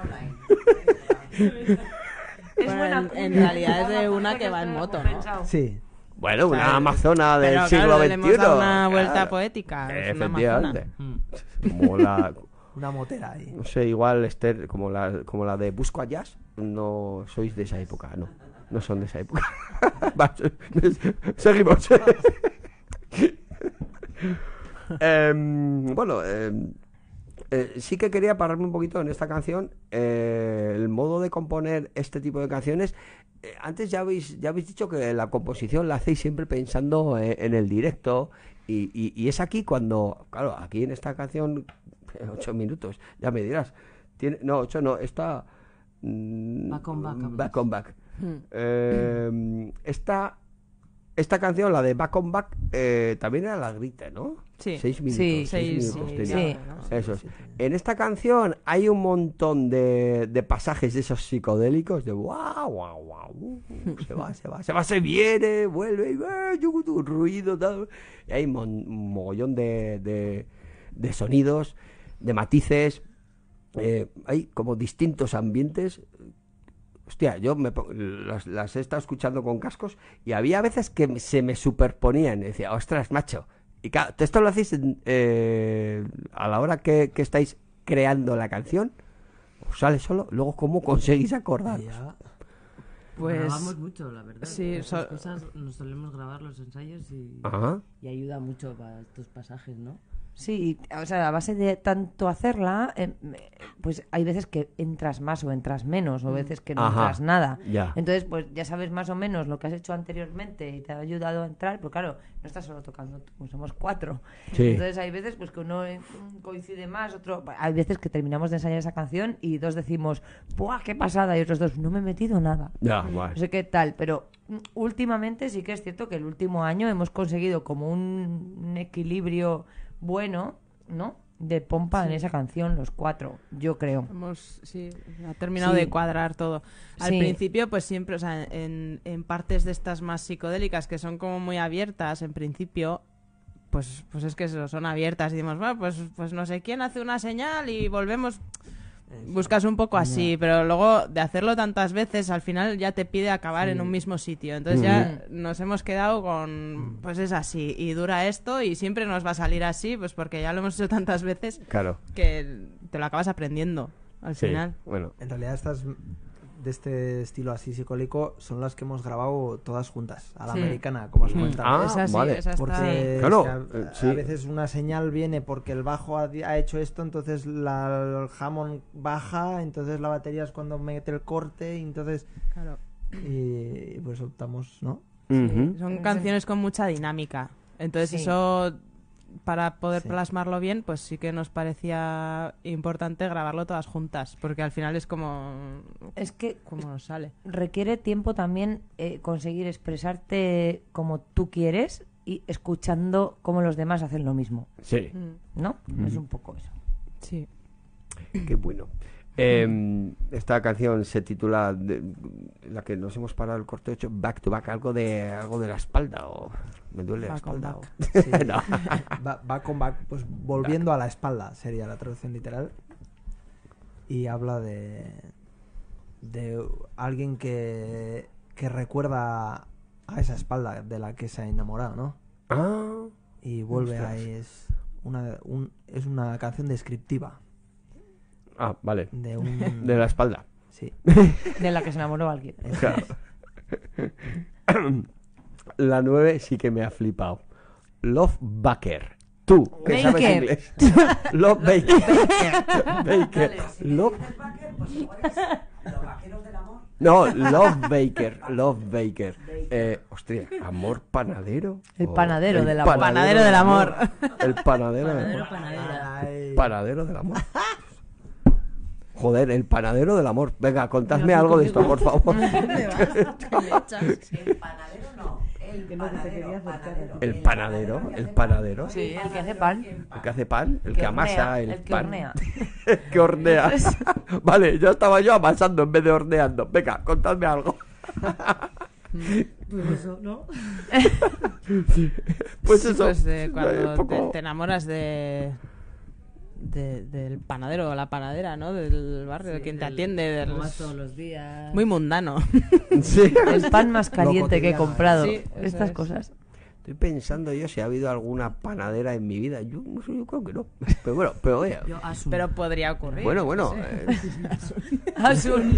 Bueno, en, en realidad es de una que va en moto, ¿no? Sí. Bueno, una amazona del Pero siglo claro, le veintiuno. hemos dado una vuelta claro. poética. Es una Efectivamente. amazona. Mm. Como la, Una motera ahí. no sé, igual Esther, como la, como la de Busco a Jazz, no sois de esa época, no. No son de esa época. Va, seguimos. Em, bueno, em, eh, sí que quería pararme un poquito en esta canción. Eh, el modo de componer este tipo de canciones. Eh, antes ya habéis, ya habéis dicho que la composición la hacéis siempre pensando eh, en el directo. Y, y, y es aquí cuando, claro, aquí en esta canción, ocho minutos, ya me dirás. Tiene, no, ocho no, está... mm, Back on Back, hablas. Back on Back. Eh, esta, esta canción, la de Back on Back, eh, también era la grita, ¿no? Sí. Seis minutos. Sí, seis seis, minutos sí, tenía. sí. ¿no? Eso es. En esta canción hay un montón de, de pasajes de esos psicodélicos de guau, guau, guau, uh, se va, se va, se va, se viene, vuelve, y eh, yugutu, ruido, tal. Y hay mon- un mogollón de, de, de sonidos, de matices, eh, hay como distintos ambientes. Hostia, yo me, pon- las, las he estado escuchando con cascos y había veces que me- se me superponían. Y decía, ostras, macho. Y claro, esto lo hacéis eh, a la hora que, que estáis creando la canción. ¿Os sale solo? Luego, ¿cómo conseguís acordaros? Ya. Pues Grabamos mucho, la verdad. sí, Esas so- cosas nos solemos grabar los ensayos y, Ajá. y ayuda mucho para estos pasajes, ¿no? Sí, o sea, a base de tanto hacerla, eh, pues hay veces que entras más o entras menos, o veces que no Ajá, entras nada. ya. Entonces, pues ya sabes más o menos lo que has hecho anteriormente y te ha ayudado a entrar, pero claro, no estás solo tocando tú, somos cuatro. Sí. Entonces hay veces pues que uno eh, coincide más, otro... Hay veces que terminamos de ensayar esa canción y dos decimos, ¡buah, qué pasada! Y otros dos, no me he metido nada. Ya, guay. No sé qué tal, pero mm, últimamente sí que es cierto que el último año hemos conseguido como un, un equilibrio bueno, ¿no? De pompa en esa canción, los cuatro, yo creo. hemos, sí, ha terminado Sí. de cuadrar todo. Al Sí. principio, pues siempre, o sea, en, en partes de estas más psicodélicas que son como muy abiertas, en principio, pues, pues es que eso, son abiertas. Y decimos, bueno, pues, pues no sé quién hace una señal y volvemos. Buscas un poco así, pero luego de hacerlo tantas veces, al final ya te pide acabar en un mismo sitio. Entonces ya nos hemos quedado con, pues es así, y dura esto, y siempre nos va a salir así, pues porque ya lo hemos hecho tantas veces Claro. que te lo acabas aprendiendo al Sí. final. Bueno. En realidad estas de este estilo así psicólico son las que hemos grabado todas juntas, a la Sí. americana, como has Mm. comentado. Ah, Esa sí, vale. esa está- Porque es Claro, que a, eh, a sí. veces una señal viene porque el bajo ha, ha hecho esto, entonces la, el Hammond baja, entonces la batería es cuando mete el corte, y entonces Claro. y, y pues optamos, ¿no? Ujú. Son canciones con mucha dinámica. Entonces Sí. eso, para poder Sí. plasmarlo bien, pues sí que nos parecía importante grabarlo todas juntas, porque al final es como, Es que como nos sale. requiere tiempo también eh, conseguir expresarte como tú quieres y escuchando cómo los demás hacen lo mismo, Sí. ¿no? Es un poco eso. Sí. Qué bueno. Eh, esta canción se titula, de- la que nos hemos parado el corte ocho, Back to Back, algo de algo de la espalda, o me duele la Back on espalda. back. o- Sí. No. Va, va con back, pues volviendo a la espalda sería la traducción literal, y habla de de alguien que que recuerda a esa espalda de la que se ha enamorado, ¿no? Ah, Y vuelve Ostras. ahí, es una un- es una canción descriptiva ah, vale. de un De la espalda. sí. De la que se enamoró alguien. Claro. La nueve sí que me ha flipado. Love Baker. Tú, que sabes Baker. inglés. Love Baker. Baker. Love... Los vaqueros del amor. No, Love Baker. Love Baker. Eh, hostia, amor panadero. El O panadero el del amor. Panadero del amor. El panadero del Panadero, amor. panadera. Ay, Panadero del amor. Joder, el panadero del amor. Venga, contadme Mira, algo de esto, por conmigo. favor. El panadero no. El panadero. panadero. El panadero, el panadero. Sí, el que hace pan. El que hace pan, el Que que amasa hornea, el, el que pan. hornea. El que hornea. Vale, ya estaba yo amasando en vez de horneando. Venga, contadme algo. Pues eso, ¿no? Pues Sí, eso. pues, eh, eh, cuando poco- te, te enamoras de, de- del panadero o la panadera, ¿no? Del barrio, de quien te del- atiende. del- como vas todos los días. Muy mundano. Sí. El pan más caliente que he cotidiano, comprado. Sí, eso Estas es. cosas. Estoy pensando yo si ha habido alguna panadera en mi vida. Yo, no sé, yo creo que no. Pero bueno, pero oye, Yo, Asun. Pero podría ocurrir. bueno, bueno. no sé. eh, Asun.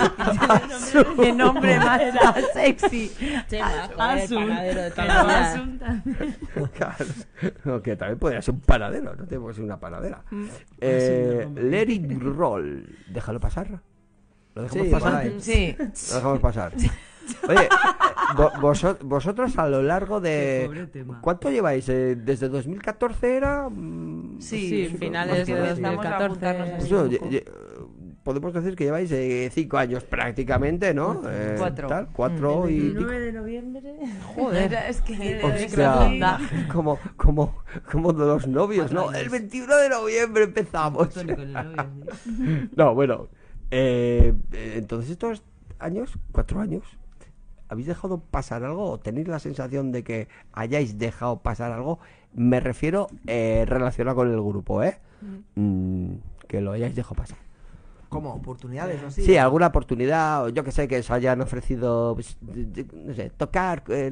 Qué nombre más sexy. Chema, joder, el Asun. panadero de toda Pero la vida. Asun también. claro, no, que también podría ser un panadero, no tengo que ser una panadera. Eh, let it roll. Déjalo pasar. ¿Lo dejamos Sí, pasar? por ahí. Sí. Lo dejamos pasar. Oye, vo- vosot- vosotros a lo largo Qué de... pobre tema. ¿Cuánto lleváis? Eh, ¿Desde dos mil catorce era? Mm, Sí, Sí, finales porque de empezamos a juntarnos dos mil catorce. así Eso, un lle- poco. lle- podemos decir que lleváis eh, cinco años prácticamente, ¿no? Eh, Cuatro. tal, cuatro Mm. y... El pico. nueve de noviembre. Joder, es que Hostia, como, como, como de los novios, ¿no? El veintiuno de noviembre empezamos. Tony con el novio, sí. No, bueno. eh, eh, entonces estos años, cuatro años, ¿habéis dejado pasar algo o tenéis la sensación de que hayáis dejado pasar algo? Me refiero eh, relacionado con el grupo, ¿eh? Mm, que lo hayáis dejado pasar. ¿Cómo? ¿Oportunidades o así? Sí, alguna oportunidad, o yo que sé, que os hayan ofrecido, pues, de- de- no sé, tocar en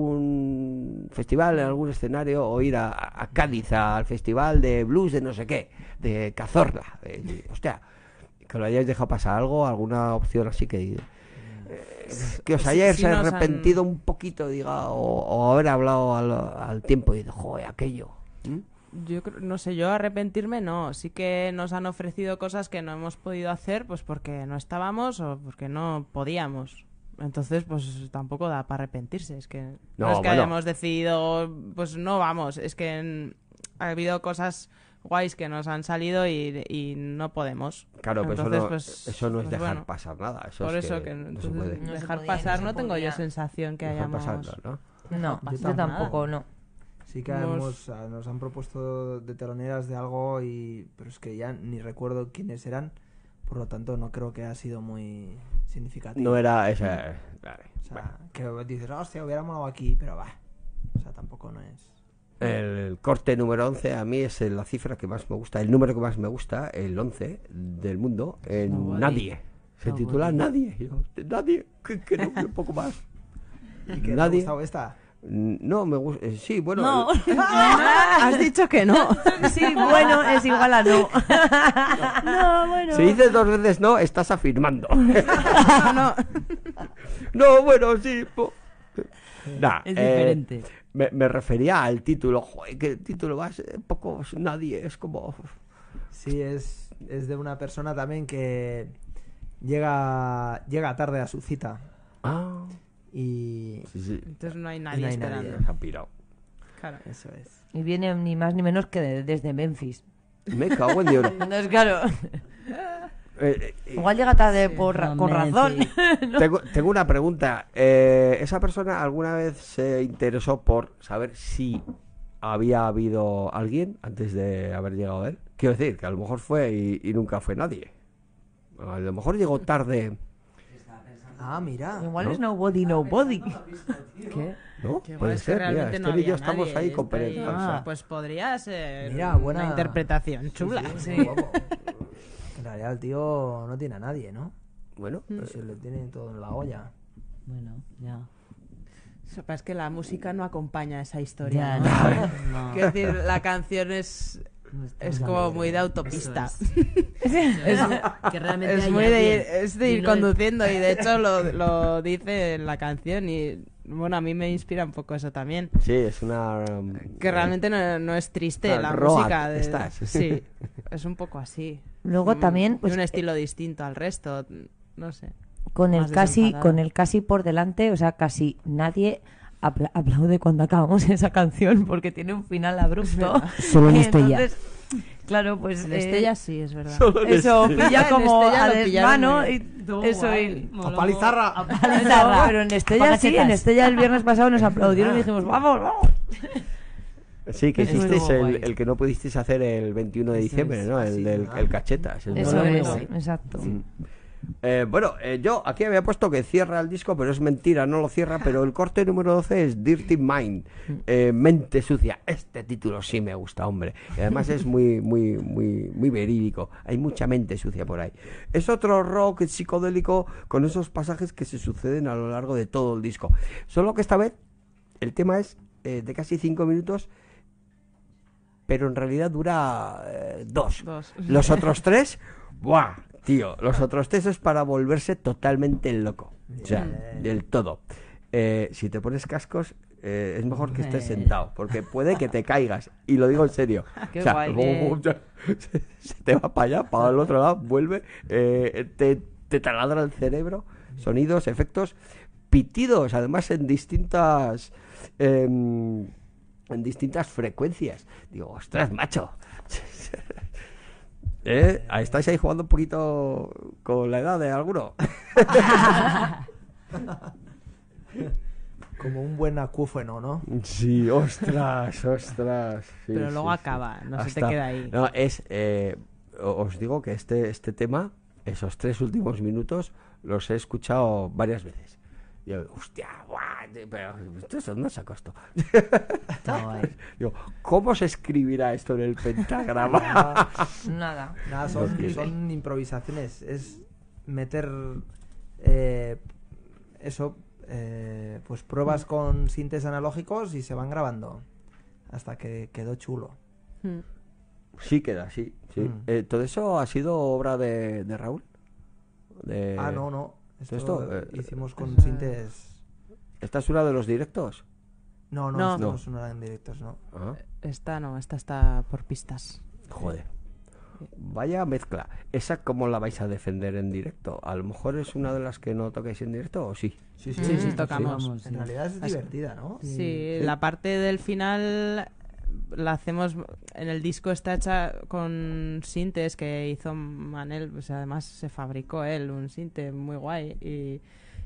algún festival, en algún escenario, o ir a, a Cádiz al festival de blues de no sé qué, de Cazorla. Eh, hostia, que lo hayáis dejado pasar algo, alguna opción así que... eh, que os Sí, hayáis sí nos han- arrepentido un poquito, diga, o, o haber hablado al, al tiempo y dicho, joder, aquello. ¿Mm? Yo creo, no sé, yo arrepentirme no. Sí que nos han ofrecido cosas que no hemos podido hacer, pues porque no estábamos o porque no podíamos. Entonces, pues tampoco da para arrepentirse. Es que no, No, es que bueno. hayamos decidido, pues no vamos. Es que mm, ha habido cosas guays que nos han salido y, y no podemos. Claro, pero eso Entonces, no, pues- eso no es pues dejar bueno. pasar nada. Eso Por es eso que, que, no se entonces, puede No se dejar podía, pasar no no, se tengo podía. yo sensación que dejar hayamos... pasar, ¿no? No, Yo yo tampoco. tampoco, no. Sí que Hemos- hemos, ah, nos han propuesto de teloneras de algo, y pero es que ya ni recuerdo quiénes eran, por lo tanto no creo que ha sido muy significativo. No era esa... Vale, O bueno. sea, que dices, hostia, hubiera molado aquí, pero va. O sea, tampoco no es... El corte número once a mí es la cifra que más me gusta, el número que más me gusta, el once del mundo, en Nobody. Nadie. Se Nobody. titula Nadie. Y yo, Nadie, que, que no, que un poco más. ¿Y qué te ha Nadie. gustado esta? Mm, No, me gusta. Sí, bueno. No. el- Has dicho que no. Sí, bueno, es igual a no. No, bueno. si dices dos veces no, estás afirmando. no. No, bueno, sí. po- Nah, Es eh, diferente. me, me refería al título. Joder, que el título va a ser un poco Nadie. Es como. Sí, es, es de una persona también que llega, llega tarde a su cita. Ah, Y sí, sí. Entonces no hay nadie No hay esperando. nadie. Se ha pirado. Claro. eso es. Y viene ni más ni menos que de- desde Memphis. Me cago en Dios. Entonces, claro, Eh, eh, igual llega tarde por, ra- con razón. Romantic. tengo, tengo una pregunta. Eh, ¿Esa persona alguna vez se interesó por saber si había habido alguien antes de haber llegado él? Quiero decir, que a lo mejor fue y, y nunca fue nadie. A lo mejor llegó tarde, Ah, mira. Igual ¿No? es nobody, nobody. ¿Qué? ¿no? Que igual Puede es que ser, mira, realmente no Esther y yo había estamos nadie, ahí está compenetrados. Ah. Pues podría ser Mira, buena- una interpretación chula. Sí, sí, muy guapo. En realidad el tío no tiene a nadie, ¿no? Bueno, eh, Se le tiene todo en la olla. Bueno, ya. Lo que pasa es que la música no acompaña esa historia. Ya, ¿no? no. Quiero decir, la canción es, No está es tan como alegre. muy de autopista. Eso es. Que realmente Es haya muy de ir, alguien. es de ir Dilo de- conduciendo y de hecho lo, lo dice en la canción y bueno, a mí me inspira un poco eso también. sí, es una... um, Que realmente no, no es triste Una la road música. De, estás. Sí, es un poco así. Luego Mm, también, pues, de un estilo distinto al resto, no sé. Con el más casi, desenfadada. con el casi por delante, o sea, casi nadie apla- aplaude cuando acabamos esa canción porque tiene un final abrupto. Solo en Estella. Entonces, claro, pues El eh, Estella sí, es verdad. Solo en eso este- pilla En como Estella a lo pillaron desmano muy y Estuvo eso guay, y moló. palizarra. A No, palizarra. pero en Estella A sí, en pacachetas. Estella el viernes pasado nos aplaudieron y dijimos, vamos, vamos. Sí, que Eso hicisteis estuvo el, guay. el que no pudisteis hacer el veintiuno de Eso diciembre, es. ¿no? Ah, El sí, del ¿verdad? el cachetas. el Eso mono. muy es, guay. exacto. Mm. Eh, bueno, eh, yo aquí había puesto que cierra el disco, pero es mentira, no lo cierra, pero el corte número doce es Dirty Mind, eh, Mente Sucia. Este título sí me gusta, hombre. Y además es muy, muy, muy, muy verídico. Hay mucha mente sucia por ahí. Es otro rock psicodélico con esos pasajes que se suceden a lo largo de todo el disco. Solo que esta vez el tema es eh, de casi cinco minutos, pero en realidad dura eh, dos. Dos. Los otros tres, ¡buah! Tío, los otros tres es para volverse totalmente loco. O sea, del todo. Eh, si te pones cascos, eh, es mejor que estés sentado, porque puede que te caigas. Y lo digo en serio. Qué o sea, guay. bum, bum, se, se te va para allá, para el otro lado, vuelve, eh, te, te taladra el cerebro, sonidos, efectos, pitidos, además en distintas... Eh, en distintas frecuencias. Digo, ostras, macho. ¿Eh? ¿Estáis ahí jugando un poquito con la edad de alguno? Como un buen acuófeno, ¿no? Sí, ostras, ostras. Sí, Pero sí, luego sí. acaba, no se te Hasta- queda ahí. No, es... eh, o- os digo que este, este tema, esos tres últimos minutos, los he escuchado varias veces. Yo, hostia, guau, pero esto no saco esto. Está guay. Digo, ¿cómo se escribirá esto en el pentagrama? Nada. Nada, son, Ok. son improvisaciones. Es meter eh, eso, eh, pues pruebas con sintes analógicos y se van grabando hasta que quedó chulo. Mm. Sí queda, sí. sí. Mm. Eh, ¿Todo eso ha sido obra de, de Raúl? De- Ah, no, no. Esto, esto, eh, hicimos con eso- sintes. ¿Esta es una de los directos? No, no, No. esto no, No. es una en directos, no. Ah, Esta no, esta está por pistas. joder. Vaya mezcla. ¿Esa cómo la vais a defender en directo? A lo mejor es una de las que no toquéis en directo, ¿o sí? Sí, Sí, sí, tocamos. Vamos, En sí. realidad es divertida, ¿no? Sí, la parte del final la hacemos en el disco, está hecha con sintes que hizo Manel, pues además se fabricó él un sinte muy guay y,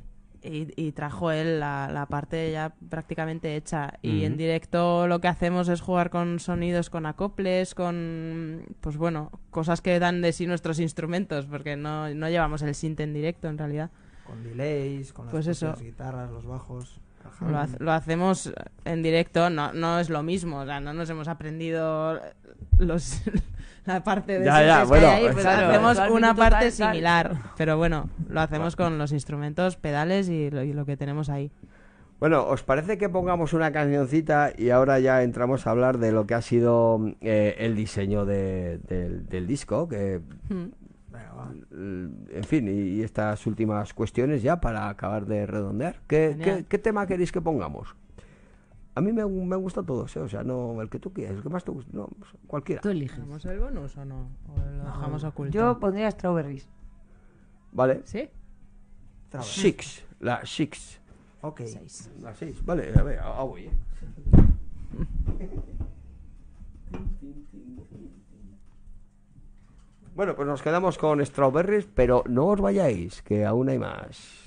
y, y trajo él la, la parte ya prácticamente hecha. Y Ujú. en directo lo que hacemos es jugar con sonidos, con acoples, con, pues bueno, cosas que dan de sí nuestros instrumentos, porque no, no llevamos el sinte en directo en realidad. Con delays, con las Pues eso. propias guitarras, los bajos. Lo, ha- lo hacemos en directo, no, no es lo mismo, o sea, no nos hemos aprendido los la parte de Ya, ya, sintes que bueno, hay ahí, pues claro, hacemos al una minuto parte tal, tal. similar, pero bueno, lo hacemos con los instrumentos, pedales y lo, y lo que tenemos ahí. Bueno, ¿os parece que pongamos una cancioncita y ahora ya entramos a hablar de lo que ha sido eh, el diseño de- del, del disco? Que, Mm. Venga, va. mm, en fin, y, y estas últimas cuestiones ya para acabar de redondear. ¿Qué, Genial. qué, qué tema queréis que pongamos? A mí me, me han gustado todos, ¿eh? O sea, no el que tú quieras, el que más te guste, no, pues, cualquiera. Tú eliges. ¿Hacemos el bonus o no? ¿O lo dejamos oculto? Yo pondría strawberries. ¿Vale? ¿Sí? Traba. Six, la Six. Ok. Seis. La seis, vale, a ver, a voy, ¿eh? Bueno, pues nos quedamos con Strawberries, pero no os vayáis, que aún hay más.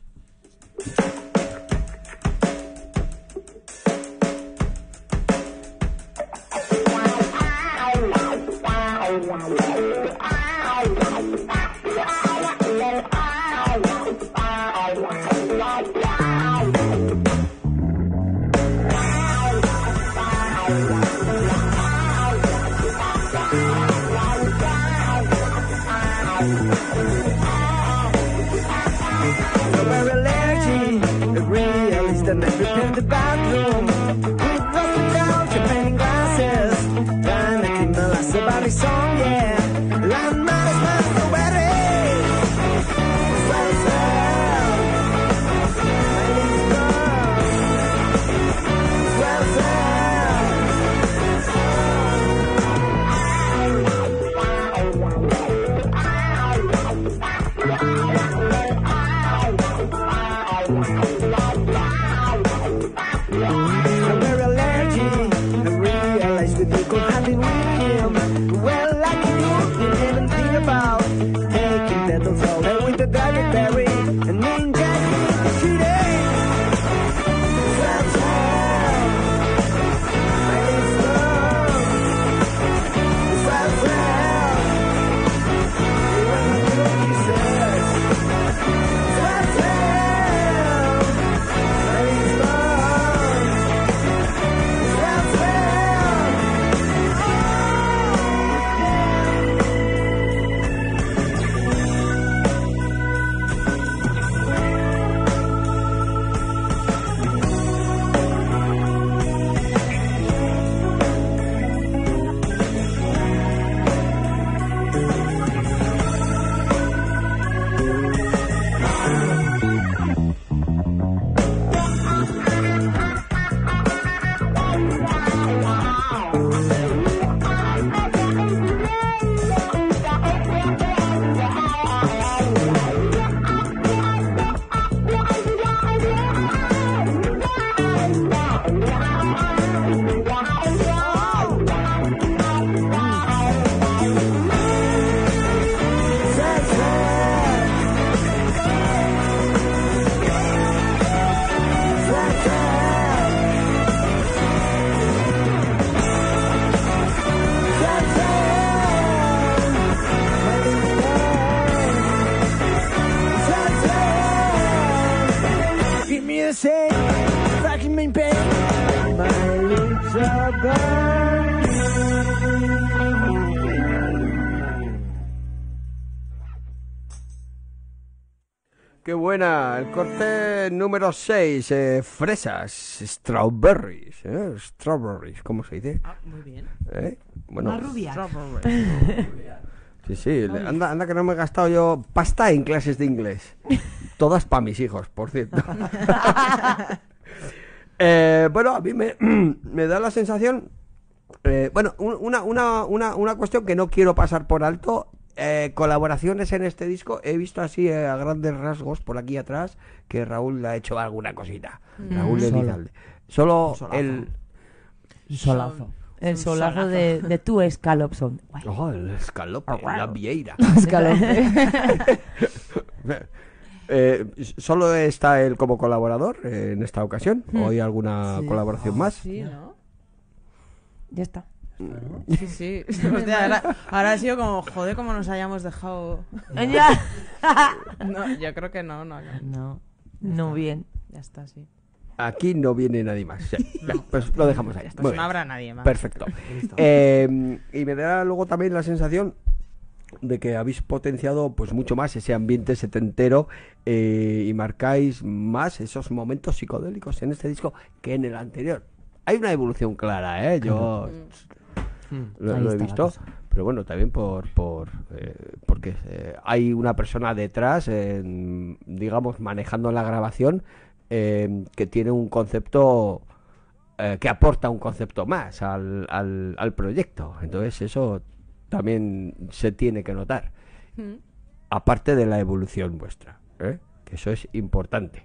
Strawberry allergy, the real is the man prepared the bathroom. With rusted down champagne glasses, trying to keep my last about his song, yeah. Landman is my strawberry. So sad. My little girl. Well sad. qué buena. El corte número seis, eh, fresas, strawberries, ¿eh? Strawberries, ¿cómo se dice? Ah, muy bien. ¿Eh? Bueno, Una rubia. sí, sí, le- anda, anda que no me he gastado yo pasta en clases de inglés. Todas para mis hijos, por cierto. Eh, bueno, a mí me, me da la sensación... eh, bueno, un- una, una, una, una cuestión que no quiero pasar por alto. eh, colaboraciones en este disco. He visto así eh, a grandes rasgos por aquí atrás que Raúl le ha hecho alguna cosita. Raúl Solo. Elizalde. Solo Un solazo. el... Un solazo. El solazo de, de tu Scalopson. Guay. Oh, el escalope, la vieira. Escalope. Eh, ¿Solo está él como colaborador eh, en esta ocasión? ¿O hay alguna Sí. colaboración más? Sí, ¿no? Ya está. Sí, sí. Hostia, ahora, ahora ha sido como, joder, como nos hayamos dejado. Ya. No, yo creo que no, no, no. No, no bien. Ya está, sí. Aquí no viene nadie más. Sí. Ya, pues lo dejamos ahí. Pues Muy no bien. habrá nadie más. Perfecto. Eh, y me da luego también la sensación de que habéis potenciado pues mucho más ese ambiente setentero eh, y marcáis más esos momentos psicodélicos en este disco que en el anterior. Hay una evolución clara, ¿eh? Yo lo, Ahí lo he está la visto, cosa. pero bueno, también por, por eh, porque eh, hay una persona detrás, en, digamos, manejando la grabación, eh, que tiene un concepto eh, que aporta un concepto más al, al, al proyecto. Entonces eso también se tiene que notar, Mm. aparte de la evolución vuestra, ¿eh? Que eso es importante.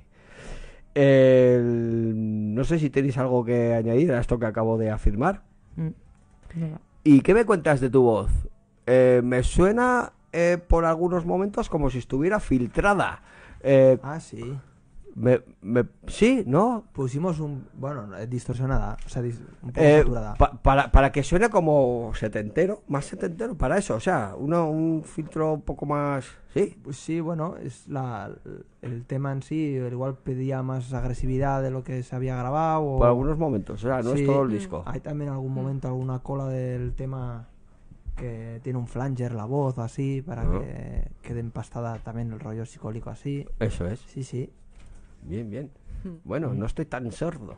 El- no sé si tenéis algo que añadir a esto que acabo de afirmar. Mm. Venga. ¿Y qué me cuentas de tu voz? Eh, me suena eh, por algunos momentos como si estuviera filtrada. Eh, Ah, sí. me, me- sí, ¿no? Pusimos un... Bueno, eh, distorsionada. O sea, dis- un poco Eh, saturada. pa- para, para que suene como setentero, más setentero, para eso, o sea, uno, un filtro un poco más... Sí, Pues sí, bueno, es la, el tema en sí, igual pedía más agresividad de lo que se había grabado. O... por algunos momentos, o sea, no Sí. es todo el disco. Hay también algún momento, alguna cola del tema que tiene un flanger, la voz, así, para Ah. que quede empastada también el rollo psicólico así. Eso es, Sí, sí. bien, bien. Bueno, no estoy tan sordo.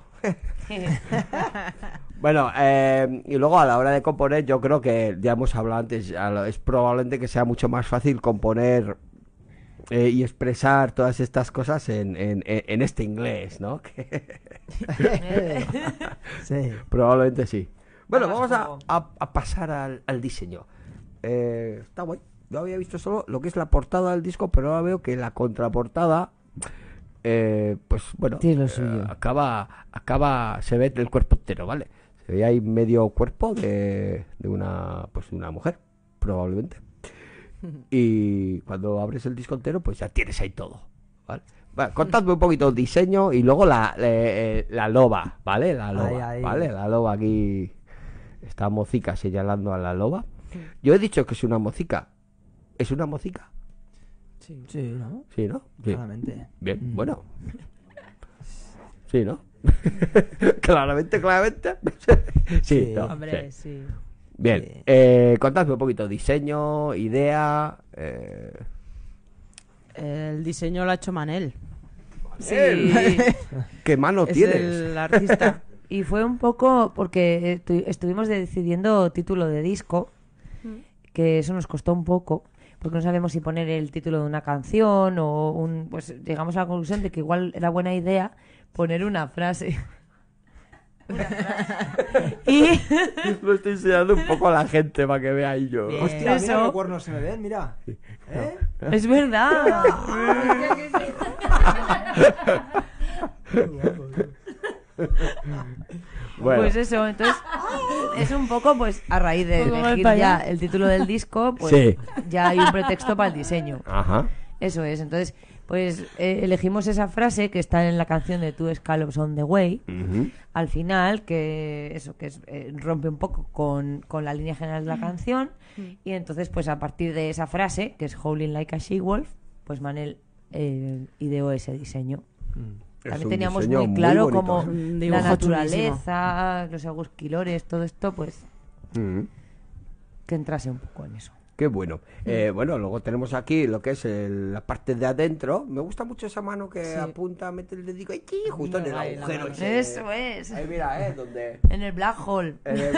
Bueno, eh, y luego a la hora de componer, yo creo que ya hemos hablado antes, a lo- es probablemente que sea mucho más fácil componer eh, y expresar todas estas cosas en, en, en- en este inglés, ¿no? Que Sí. probablemente sí. Bueno, Más vamos a, juego. a- a pasar al, al diseño. Eh, está guay. Yo había visto solo lo que es la portada del disco, pero ahora veo que la contraportada, eh, pues bueno, Tiene lo eh, suyo. acaba, acaba, se ve el cuerpo entero, ¿vale? Se ve ahí medio cuerpo de, de una, pues de una mujer, probablemente. Y cuando abres el disco entero, pues ya tienes ahí todo, ¿vale? Bueno, contadme un poquito el diseño y luego la, eh, la loba, ¿vale? La loba, Ahí, ahí. ¿vale? La loba aquí, esta mocica señalando a la loba. Yo he dicho que es una mocica. ¿Es una mocica? Sí. Sí, ¿no? Sí, ¿no? Sí. Claramente. Bien, Mm. bueno. Sí, ¿no? claramente, claramente. sí, Sí. ¿no? Hombre, Sí. sí. Bien, Sí. eh, contadme un poquito, diseño, idea... Eh... El diseño lo ha hecho Manel. Sí. ¿Qué mano Es tienes? el artista. Y fue un poco porque estu- estuvimos decidiendo título de disco, que eso nos costó un poco, porque no sabemos si poner el título de una canción o un... Pues llegamos a la conclusión de que igual era buena idea poner una frase. Una frase. Y Lo estoy enseñando un poco a la gente para que vea y yo. Bien. Hostia, Eso. mira qué cuernos se me ven, mira. ¿Eh? es verdad. Bueno, Pues eso, entonces es un poco pues a raíz de ¿Cómo elegir va ya para el título del disco, pues Sí. ya hay un pretexto para el diseño. ajá. Eso es, entonces pues eh, elegimos esa frase que está en la canción de Two Scallops on the Way, Ujú. al final, que eso que es, eh, rompe un poco con, con la línea general de la canción, y entonces pues a partir de esa frase, que es Howling Like a She-Wolf, pues Manel eh, ideó ese diseño. Es También un teníamos diseño muy muy claro bonito. como Un la dibujo naturaleza, los agusquilores, todo esto, pues Ujú. que entrase un poco en eso. Qué bueno. Eh, bueno, luego tenemos aquí lo que es el- la parte de adentro. Me gusta mucho esa mano que Sí. apunta, mete el dedico ahí, justo en el Ahí, la agujero. mano. ese. Eso es. Ahí mira, ¿eh? Donde... En el black hole. en el-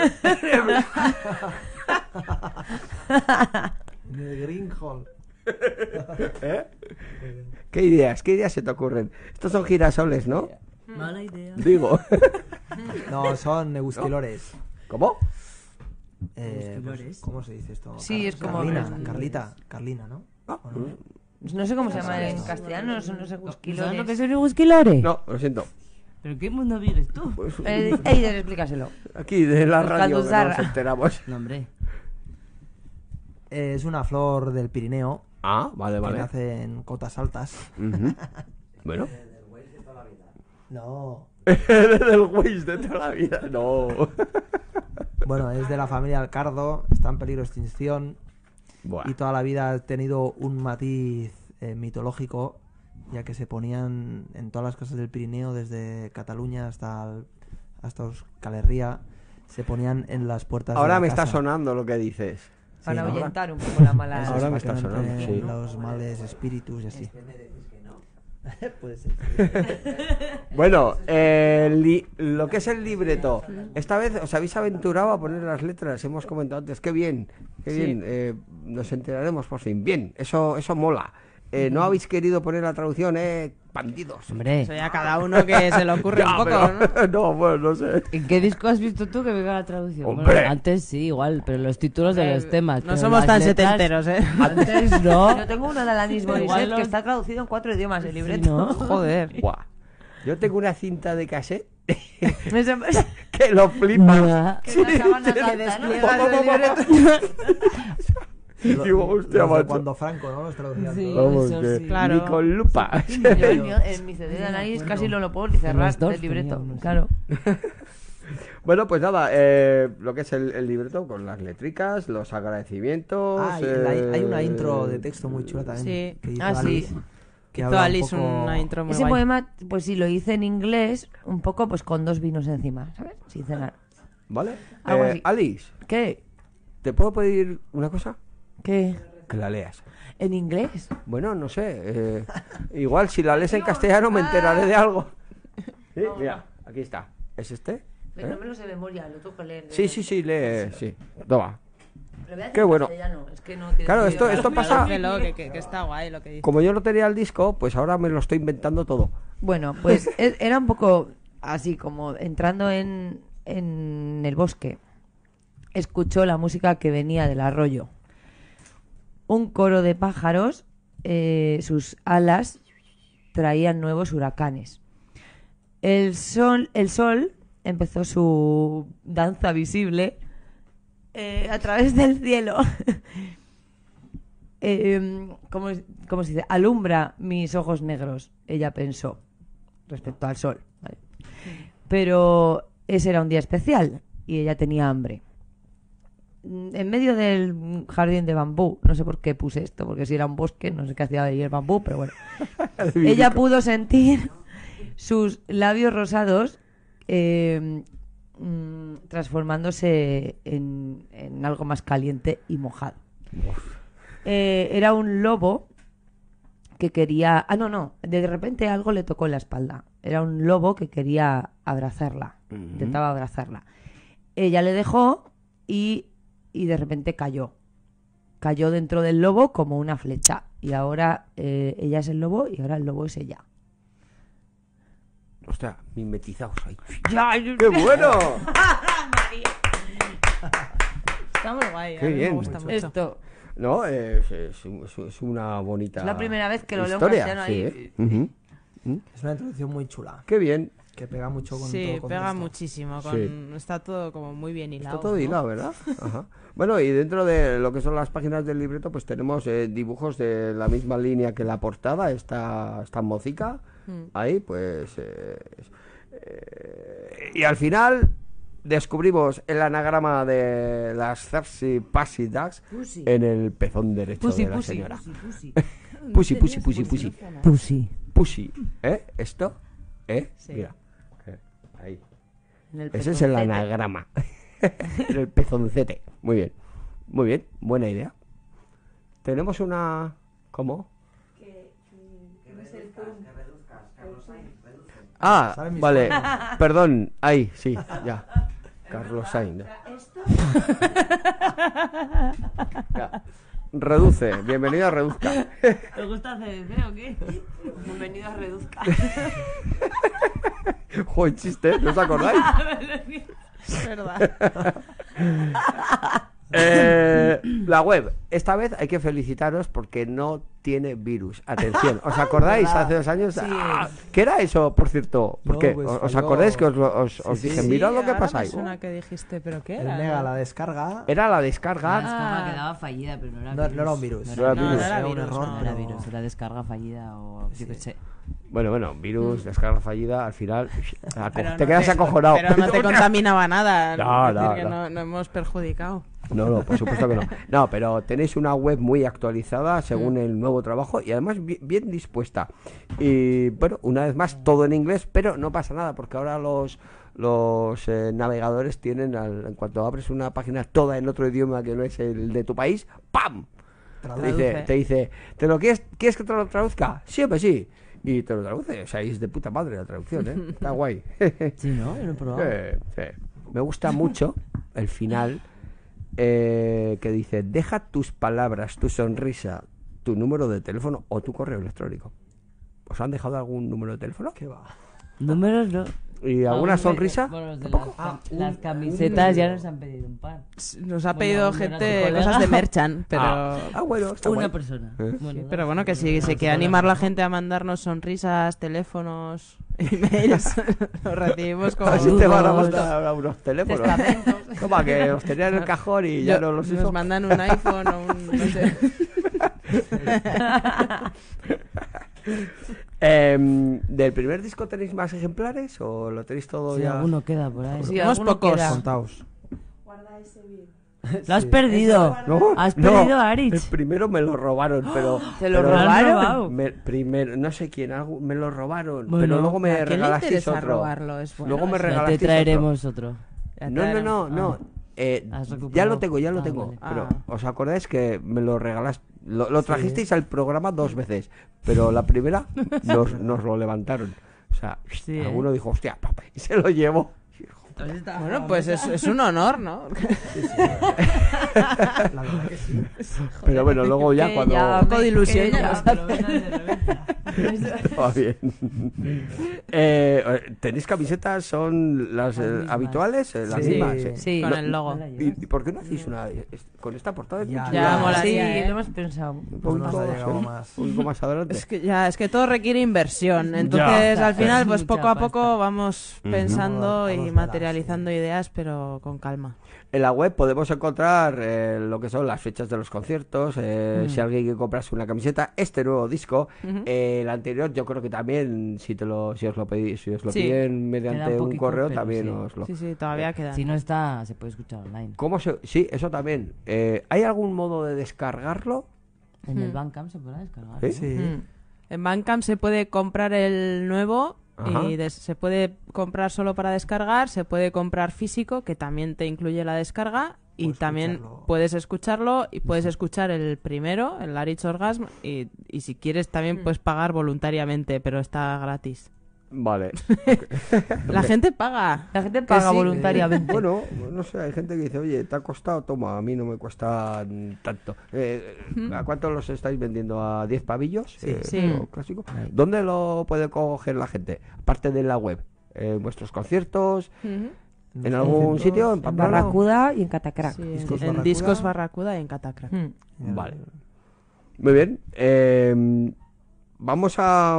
En el Green Hall. ¿Eh? ¿Qué ideas? ¿Qué ideas se te ocurren? Estos son girasoles, ¿no? Mala idea. Digo. No, son Eusquilores. ¿Cómo? Eh, pues, Eusquilores. ¿Cómo se dice esto? Sí, Car- es como- Carlina, Mm. Carlita, Carlina, ¿no? Ah, ¿O no? No sé cómo se llama en castellano, son los ¿Sabes lo que egusquilores. son Eusquilores? No, lo siento. ¿Pero en qué mundo vives tú? Pues, Eh, Eider, explícaselo. aquí de la Los radio que Calduzarra. nos enteramos. No, hombre. Eh, es una flor del Pirineo Ah, vale, que vale. nace en cotas altas. Ujú. Bueno. No. Del Waze de toda la vida. No. Bueno, es de la familia Alcardo, está en peligro de extinción Buah. y toda la vida ha tenido un matiz eh, mitológico, ya que se ponían en todas las casas del Pirineo, desde Cataluña hasta, el- hasta Euskal Herria, se ponían en las puertas Ahora de la me está casa. sonando lo que dices. Para ¿no? ahuyentar un poco la mala. Eso es, Ahora me para que está no sonando, entren sí. los males espíritus y así. Puede ser. Bueno, eh, li- lo que es el libreto. Esta vez os habéis aventurado a poner las letras. Hemos comentado antes. Qué bien, qué Sí. bien. Eh, nos enteraremos por fin. Bien, eso, eso mola. Eh, no habéis querido poner la traducción, eh, bandidos. Hombre, Eso ya cada uno que se le ocurre Ya, un poco, pero- ¿no? no, bueno, no sé. ¿en qué disco has visto tú que venga la traducción? ¡Hombre! Bueno, antes sí, igual, pero los títulos de los temas. No pero somos las tan letras- setenteros, ¿eh? Antes no. Yo tengo una de Alanis Igual Morissette los- que está traducido en cuatro idiomas el Sí, libreto. ¿no? Joder. Buah. Yo tengo una cinta de cassette Me sorprende que lo flipas. Mira, que la sábana santa, ¿no? Digo, hostia, Los de macho. cuando Franco, ¿no? Los traducían Sí. todos. Vamos, Eso que sí. Claro. ni con lupa. Yo en, mi- en mi C D de Alanis casi no lo puedo ni cerrar Los dos del libreto. teníamos. Claro. Bueno, pues nada, eh, lo que es el, el libreto con las letricas, los agradecimientos. Ah, y la- eh, hay una intro de texto muy chula también. Sí. Que hizo Ah, sí. Alice, que Hizo habla un Alice poco- una intro muy Ese guay. poema, pues sí, lo hice en inglés, un poco pues con dos vinos encima, ¿sabes? Sin cenar. ¿Vale? Algo Eh, así. Alice, ¿Qué? ¿te puedo pedir una cosa? ¿Qué? Que la leas. ¿En inglés? Bueno, no sé. eh, igual si la lees en castellano me enteraré de algo. Sí, mira, aquí está. ¿Es este? Pero ¿Eh? no me lo sé de memoria, lo tengo que leer. de Sí, verdad. sí, sí, lee. Sí. Toma. Lo voy a decir Qué en bueno. castellano, es que no tiene Claro, sentido. esto, esto pasa. Tradúcelo, que, que, que está guay lo que dice. Como yo no tenía el disco, pues ahora me lo estoy inventando todo. Bueno, pues e- era un poco así, como entrando en, en el bosque. Escuchó la música que venía del arroyo. Un coro de pájaros, eh, sus alas traían nuevos huracanes. El sol, el sol empezó su danza visible eh, a través del cielo. Eh, ¿cómo, es- cómo se dice? Alumbra mis ojos negros, ella pensó, respecto al sol. ¿vale? Pero ese era un día especial y ella tenía hambre. Mm, En medio del jardín de bambú, no sé por qué puse esto, porque si era un bosque, no sé qué hacía ahí el bambú, pero bueno. Ella pudo sentir sus labios rosados eh, mm, transformándose en, en algo más caliente y mojado. Eh, era un lobo que quería... Ah, no, no. De repente algo le tocó en la espalda. Era un lobo que quería abrazarla. Ujú. Intentaba abrazarla. Ella le dejó y, y de repente cayó. Cayó dentro del lobo como una flecha. Y ahora eh, ella es el lobo y ahora el lobo es ella. Ostras, mimetizados ahí. ¡Ya! ¡Qué bueno! Está muy guay. Qué a mí bien. Me gusta mucho. Esto. No, es, es- es- es una bonita. Es la primera vez que lo leo en historia, castellano sí, ahí. ¿eh? Ujú. Es una introducción muy chula, Qué bien. que pega mucho con todo Sí, el pega contexto. muchísimo. Con... Sí. Está todo como muy bien hilado. Está todo ¿no? hilado, ¿verdad? Ajá. Bueno, y dentro de lo que son las páginas del libreto, pues tenemos eh, dibujos de la misma línea que la portada, esta, esta mocica. Mm. Ahí, pues. eh, eh, y al final descubrimos el anagrama de las Cersei Passy Ducks Pussy. en el pezón derecho Pussy, de la pussy. señora. Pussy, Pussy, pussy, pussy, pussy. Pussy. Pussy. ¿Eh? ¿Esto? ¿Eh? Sí. Mira. Eh, Ahí. En el Ese es el pezoncete. anagrama. En el pezoncete. Muy bien. Muy bien. Buena idea. tenemos una... ¿Cómo? Ah, Sale mis vale. cuernos. Perdón. Ahí, sí, ya. Carlos Sainz. Ya. Reduce. Bienvenido a Reduzca. ¿Te gusta C D C o qué? Bienvenido a Reduzca. Joder, chiste, ¿no os acordáis? Es verdad. Eh, la web, esta vez hay que felicitaros porque no tiene virus. Atención, ¿os acordáis hace dos años? Sí. Ah, ¿qué era eso, por cierto? No, Porque pues ¿os os falló. acordáis que os, lo- os, os Sí, dije, sí. mirad lo que ahora me pasáis? suena que dijiste, ¿pero qué El era? Mega, la descarga. Era la La descarga. descarga quedaba fallida, pero no era No, virus. no era un virus. No era No, virus. no era Era un virus, error, no. No era pero- virus, era descarga fallida o yo qué sé. Bueno, bueno, virus, descarga fallida, al final aco- Pero te no quedas acojonado. Pero no te contaminaba nada. No, es decir, no, que no. no, no hemos perjudicado. No, no, por supuesto que no. No, pero tenéis una web muy actualizada según el nuevo trabajo y además bi- bien dispuesta. Y bueno, una vez más, todo en inglés, pero no pasa nada porque ahora los los eh, navegadores tienen, al- en cuanto abres una página toda en otro idioma que no es el de tu país, ¡pam! Te Traduce. dice, te dice, ¿te lo quieres, quieres que te lo traduzca? Sí, pues sí. Y te lo traduce, o sea, es de puta madre la traducción, ¿eh? Está guay. Sí, ¿no? Yo no he probado. Sí, sí. Me gusta mucho el final eh, que dice, deja tus palabras, tu sonrisa, tu número de teléfono o tu correo electrónico. ¿Os han dejado algún número de teléfono? ¿Qué va? Números no. ¿Y alguna Ah, un- sonrisa? Bueno, los de ¿Tampoco? las, Ah, un- las un camisetas ya número. nos han pedido un par. Nos ha Bueno, pedido bueno, gente tu colega. cosas de merchant, pero... Ah, ah, bueno, está Una guay. persona. ¿Eh? Bueno, Sí, pero da- bueno, que si se da- quiere animar la gente a mandarnos sonrisas, teléfonos, emails, los recibimos como... Así te van a Saludos. mandar ahora unos teléfonos. Testamentos. Toma, que os tenían en el cajón y ya Yo- no los Nos uso. mandan un iPhone o un... no sé. Em, ¿Del primer disco tenéis más ejemplares o lo tenéis todo Sí, ya? alguno queda por ahí. Sí, Unos alguno pocos. queda. Contaos. Lo has perdido. No, Has no, perdido a el Aritz. primero me lo robaron, pero... ¿Te lo pero- robaron? Me- primero, no sé quién, algo- me lo robaron, Bueno, pero luego ¿A me quién le regalasteis interesa otro. robarlo? Es bueno. Luego me Ya te regalasteis traeremos otro. Ya otro. No, no, traeremos. no, no. Ah. eh, ¿Has ya recuperado? lo tengo, ya lo Ah, tengo. vale. Pero Ah. ¿os acordáis que me lo regalaste? Lo, lo trajisteis al programa dos veces, pero la primera nos, nos lo levantaron. O sea, Sí, ¿eh? alguno dijo, hostia, papá, y se lo llevó. Bueno, pues es, es un honor, ¿no? La verdad que sí. Pero bueno, luego ya Que cuando... ya Un poco me- de ilusión que ya ya nos me lo vendan de reventa. Va bien. Eh, ¿Tenéis camisetas? ¿Son las, Las eh, mismas. habituales? Eh, las Sí. mismas, sí. Sí. Con No, el logo. ¿Y, y por qué no hacéis una es- con esta portada? Es Ya, mucho ya más- molaría, Sí, ¿eh? lo hemos pensado. un No poquito, nos ha llegado sí, más. un poco más adelante. Es que ya, es que todo requiere inversión. Entonces, Ya. al final, pues Mucha poco a poco pasta. vamos Ujú. pensando Vamos y velas, materializando sí. ideas, pero con calma. En la web podemos encontrar eh, lo que son las fechas de los conciertos, eh, si alguien quiere comprarse una camiseta, este nuevo disco, Ujú. eh, el anterior yo creo que también, si te lo, si os lo pedís, si os lo Sí. piden mediante Queda un poquito, correo, pero también sí. os lo... Sí, sí, todavía quedan. Si no está, se puede escuchar online. ¿Cómo se...? Sí, eso también. Eh, ¿hay algún modo de descargarlo? En el Mm. Bandcamp se podrá descargar. ¿Sí? Sí. Mm. En Bandcamp se puede comprar el nuevo Ajá. y des- se puede comprar solo para descargar, se puede comprar físico, que también te incluye la descarga, y O también escucharlo. puedes escucharlo y puedes escuchar el primero, el Aritz Orgasm, y, y si quieres también puedes pagar voluntariamente, pero está gratis. Vale. La gente paga. La gente paga sí. voluntariamente. Bueno, no sé, hay gente que dice, oye, ¿te ha costado? Toma, a mí no me cuesta mm, tanto. Eh, ¿A cuánto los estáis vendiendo? ¿A diez pavillos? Sí. Eh, Sí. lo clásico. ¿Dónde lo puede coger la gente? Aparte de la web. ¿En vuestros conciertos? Ujú. ¿En algún centros, sitio? ¿En En Pamplona? Barracuda y en Catacrack. Sí, en, Discos en Barracuda. Discos Barracuda y en Catacrack. Mm. Vale. Muy bien. Eh, vamos a,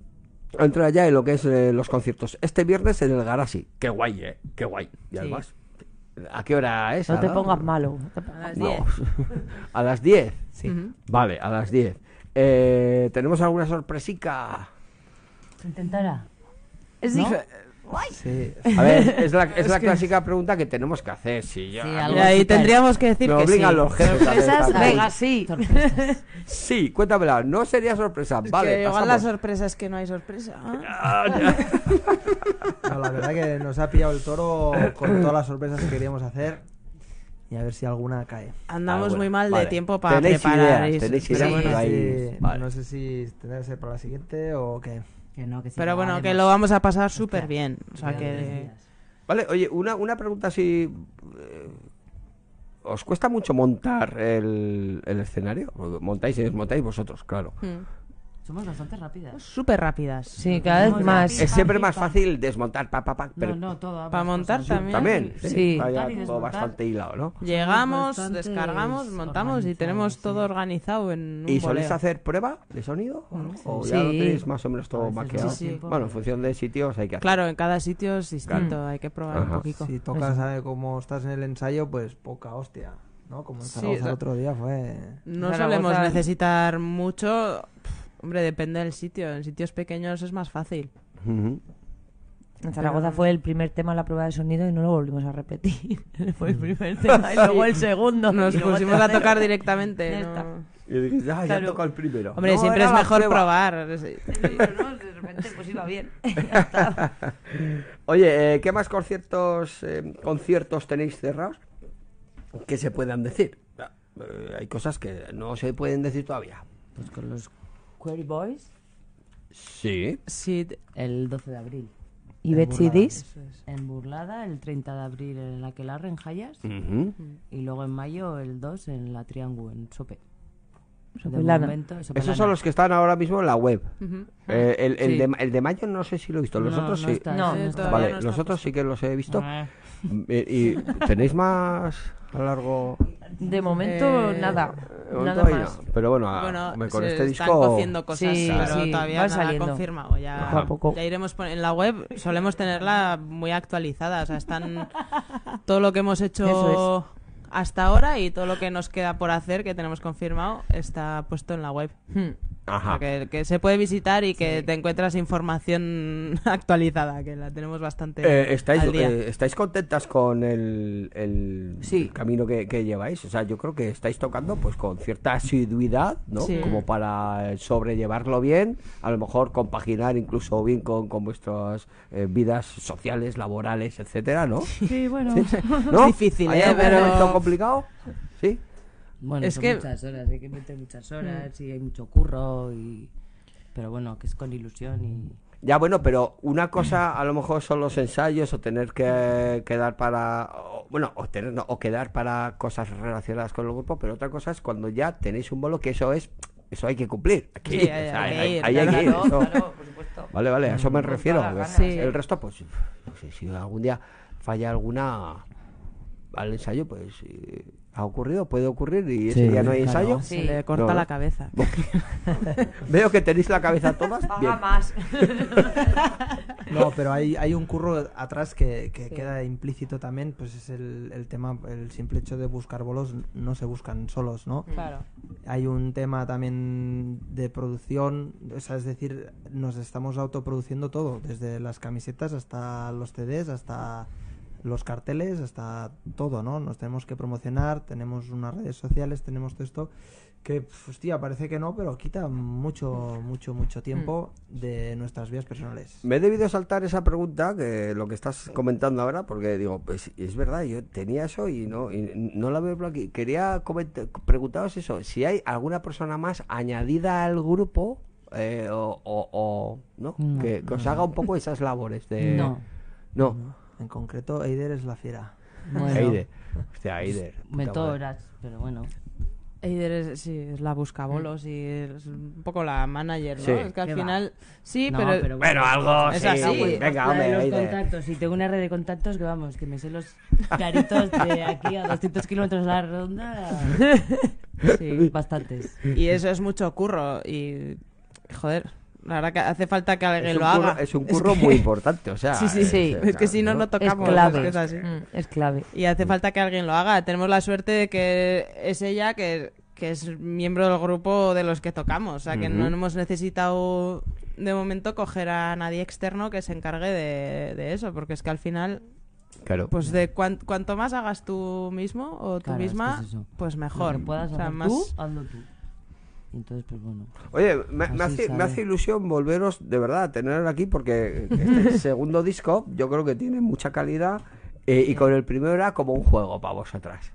a entrar ya en lo que es eh, los conciertos. Este viernes en el Garasi. Qué guay, ¿eh? Qué guay. Y Sí. además, ¿a qué hora es? No te Ada? pongas malo. A las No. diez. A las diez. Ujú. Vale, a las diez. Eh, ¿Tenemos alguna sorpresica? Se intentará. Es ¿No? dif- Sí. A ver, es la, es la clásica pregunta que tenemos que hacer. Si ya, Sí, a mí algo Y me- ahí súper- tendríamos que decir me que sí. obligan los jefes a hacer Sorpresas, esta venga, cosa. sí. Sorpresas. Sí, cuéntamela. No sería sorpresa. Es Vale, que igual la pasamos. sorpresa es que no hay sorpresa. Ah, ya. No, la verdad que nos ha pillado el toro con todas las sorpresas que queríamos hacer. y a ver si alguna cae. Andamos Ah, bueno, muy mal vale. de tiempo para Tenéis preparar ideas, eso. tenéis Sí. ideas, Pero bueno, pero ahí- sí, vale. no sé si tendrá que ser para la siguiente o qué. Que no, que sí, Pero que bueno, que haremos. lo vamos a pasar súper Hostia, bien. O sea quedan tres que... días. Vale, oye, una, una pregunta así... eh, ¿Os cuesta mucho montar el, el escenario? Montáis y desmontáis vosotros, claro. Mm. Somos bastante rápidas. Súper rápidas. Sí, cada vez Muy más. rápido. Es siempre pam, más pam. fácil desmontar, pa, pa, pa, pero No, no, todo. ¿Para ambas montar cosas. también? también. Sí. Está ya Montar y todo desmontar. bastante hilado, ¿no? Llegamos, bastantes descargamos, montamos y tenemos organizados, todo sí. organizado en un ¿Y soléis boleo. hacer prueba de sonido? ¿O Sí. ya lo tenéis más o menos A todo veces maqueado? sí, sí. Bueno, en función de sitios hay que hacer. Claro, en cada sitio es distinto, hay que probar un Ajá. poquito. Si tocas, ¿sabes? Como estás en el ensayo, pues poca hostia, ¿no? Como en Sí, Zaragoza el la- otro día fue... No Zaragoza- solemos necesitar mucho. Pff, hombre, depende del sitio. En sitios pequeños es más fácil. Ujú. En Zaragoza fue el primer tema la prueba de sonido y no lo volvimos a repetir. Fue el primer tema y luego el segundo. Nos y luego pusimos el a tercero. tocar directamente. Ya ¿no? está. Y dijiste, ah, ya Claro. toca el primero. Hombre, No, siempre era es la mejor prueba. probar. Sí. Pero no, de repente pues iba bien. Ya está. Oye, eh, ¿qué más conciertos, eh, conciertos tenéis cerrados que se puedan decir? Ah, eh, hay cosas que no se pueden decir todavía. Pues con los Query Boys, Sí. Sí, t- el doce de abril. ¿Y Betsidis? eso es. En Burlada, el treinta de abril en Aquelarre, en Jayas. Ujú. Y luego en mayo, el dos en la Triangu, en Sope. De Sopelana. momento, Esos Sopelana. son los que están ahora mismo en la web. Ujú. Eh, el, el Sí. de, el de mayo no sé si lo he visto, los No, otros no sí. está, No, ese no está. todavía Vale, no está los otros puesto. sí que los he visto. Ah. Eh, ¿Y tenéis más a largo? De momento Eh, nada. De momento Nada ahí no. más. Pero bueno, a- Bueno, me- con se este están disco... cociendo cosas, Sí, pero sí, todavía va nada saliendo. confirmado. Ya, Poco a poco. ya iremos pon- en la web. Solemos tenerla muy actualizada. O sea, están todo lo que hemos hecho Eso hasta ahora y todo lo que nos queda por hacer, que tenemos confirmado, está puesto en la web. Hmm. O Ajá. sea, que, que se puede visitar y que te encuentras información actualizada, que la tenemos bastante Eh, ¿estáis, al día. eh, ¿Estáis contentas con el, el- Sí. el camino que, que lleváis? O sea, yo creo que estáis tocando pues con cierta asiduidad, ¿no? Sí. Como para eh, sobrellevarlo bien, a lo mejor compaginar incluso bien con, con vuestras eh, vidas sociales, laborales, etcétera, ¿no? Sí, bueno. ¿No? difícil, ¿Hay ¿eh? algún Pero- momento complicado? ¿Sí? Bueno, Es son que- muchas horas, hay que meter muchas horas y hay mucho curro y... Pero bueno, que es con ilusión y... Ya, bueno, pero una cosa a lo mejor son los ensayos o tener que quedar para... o, bueno, o, tener, no, o quedar para cosas relacionadas con el grupo, pero otra cosa es cuando ya tenéis un bolo que eso es... Eso hay que cumplir. Aquí, Sí, o hay- sea, hay que ahí- ir, ahí hay que ir, Claro, eso. claro, por supuesto. Vale, vale, a eso me Con refiero. todas las que ganas, El sí. resto, pues, no sé, si algún día falla alguna al ensayo, pues eh, ha ocurrido, puede ocurrir y ese Sí, día no hay claro. ensayo. Sí. Se le corta No, no. la cabeza. Veo que tenéis la cabeza todas Paga bien. más. No, pero hay, hay un curro atrás que, que queda implícito también, pues es el, el tema, el simple hecho de buscar bolos no se buscan solos, ¿no? Claro. Hay un tema también de producción, o sea, es decir, nos estamos autoproduciendo todo, desde las camisetas hasta los C Ds, hasta los carteles, hasta todo, ¿no? Nos tenemos que promocionar, tenemos unas redes sociales, tenemos todo esto que, pf, hostia, parece que no, pero quita mucho, mucho, mucho tiempo de nuestras vidas personales. Me he debido saltar esa pregunta, que lo que estás comentando ahora, porque digo, pues es verdad, yo tenía eso y no y no la veo por aquí. Quería comentar, preguntaros eso, si hay alguna persona más añadida al grupo eh, o, o- o- ¿no? No, que, que os haga un poco esas labores de... No. No. En concreto, Eider es la fiera. Bueno, Eider. Hostia, Eider. puta madre. mentoras, pero bueno. Eider es, sí, es la buscabolos y es un poco la manager, ¿no? Sí. Es que al ¿Qué va? final... Sí, No, pero... pero Bueno, algo Es sí. así. Venga, La de hombre, los Eider. contactos, y tengo una red de contactos que vamos, que me sé los caritos de aquí a doscientos kilómetros a la redonda. Sí, bastantes. Y eso es mucho curro y... Joder, la verdad que hace falta que alguien Es un lo curro, haga. es un curro muy importante, o sea... Sí, sí, es- sí. o Es que sea, si no, no Es tocamos. clave. es que es así. Mm, es clave. Y hace falta que alguien lo haga. Tenemos la suerte de que es ella que, que es miembro del grupo de los que tocamos. O sea, que no Ujú. hemos necesitado de momento coger a nadie externo que se encargue de, de eso. Porque es que al final, Claro. pues de cuan- cuanto más hagas tú mismo o tú Claro, es que misma, es eso. pues mejor. Lo que puedas O sea, hacer más... tú, hazlo tú. Y entonces, pues bueno. Oye, me, me Así hace, me sale. hace ilusión volveros de verdad a tener aquí porque este segundo disco yo creo que tiene mucha calidad eh, y con el primero era como un juego para vosotras.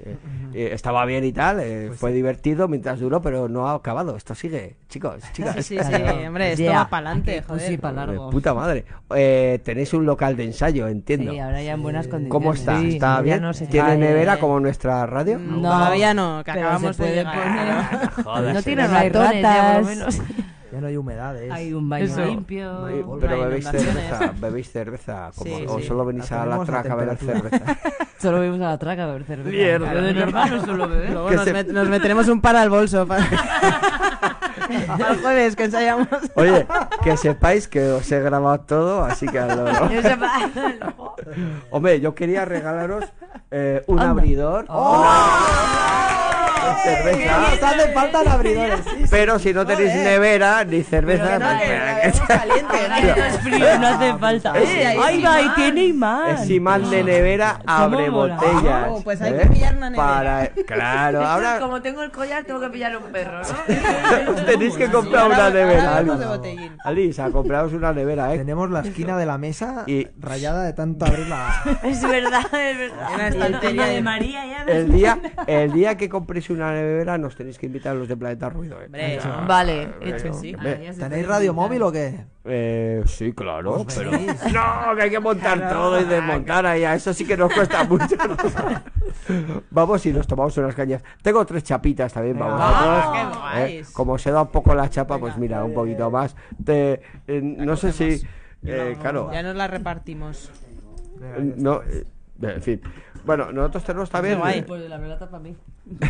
Eh, eh, estaba bien y tal, eh, Pues fue sí. divertido mientras duró, pero no ha acabado. Esto sigue, chicos, chicas. Sí, sí, sí, hombre, esto Yeah. va para adelante, Pues sí, joder. para Eh, largo. puta madre. Eh, tenéis un local de ensayo, entiendo. Sí, ahora ya en buenas condiciones. ¿Cómo está? Sí, ¿Está ya bien? no se ¿Tiene cae. nevera como nuestra radio? No, todavía no, que pero acabamos se de puede llegar. poner- Joder, No sí. tiene No hay ratones, ya, por lo ratas. menos. Ya no hay humedades. Hay un baño Eso. limpio. Oye, no pero hay bebéis inundaciones. cerveza, bebéis cerveza, como, Sí, o sí. solo venís La a la ponemos a traca a beber temperatura. cerveza. Solo vimos a la traca a beber cerveza. Mierda. Pero de normal no suelo beber. Luego Que nos, se- met- nos meteremos un par al bolso para, para el jueves que ensayamos. Oye, que sepáis que os he grabado todo, así que al loro. Hombre, yo quería regalaros eh, un abridor. una- de cerveza. Nos hacen falta abridores. Sí, sí. Pero si no tenéis nevera ni cerveza, Que no, pues, que espera, la que- vemos caliente, ¿no? Es frío, no hace falta. Es- Ahí va, y tiene imán. es imán de nevera, abre mola? botellas. Oh, pues hay ¿eh? que pillar una nevera. Para, claro, ahora Como tengo el collar, tengo que pillar un perro, ¿no? tenéis que comprar Ahora- una nevera, ahora vamos de Alice. botellín. Alice, a compraros una nevera, ¿eh? Tenemos la esquina de la mesa Y- rayada de tanto abrirla. Es verdad, es verdad. Una Y el estantería tema de de María ya. El día, el día que compréis una nevera nos tenéis que invitar a los de Planeta Ruido, ¿eh? Hombre, Ah, Vale, eh, hecho. sí. hombre. Ah, ya se ¿Tenéis puede radio invitar. móvil o qué? Eh, sí, claro, Os pero... venís. No, que hay que montar todo y desmontar ahí, eso sí que nos cuesta mucho. Vamos y nos tomamos unas cañas. Tengo tres chapitas también para Venga. vosotros. Ah, qué ¿eh? guays. Como se da un poco la chapa, pues mira, un poquito más. Te- eh, no sé si... eh, claro, Ya nos la repartimos. eh, no... eh, en fin. Bueno, nosotros tenemos también... Qué guay. eh, Pues la pelota para mí.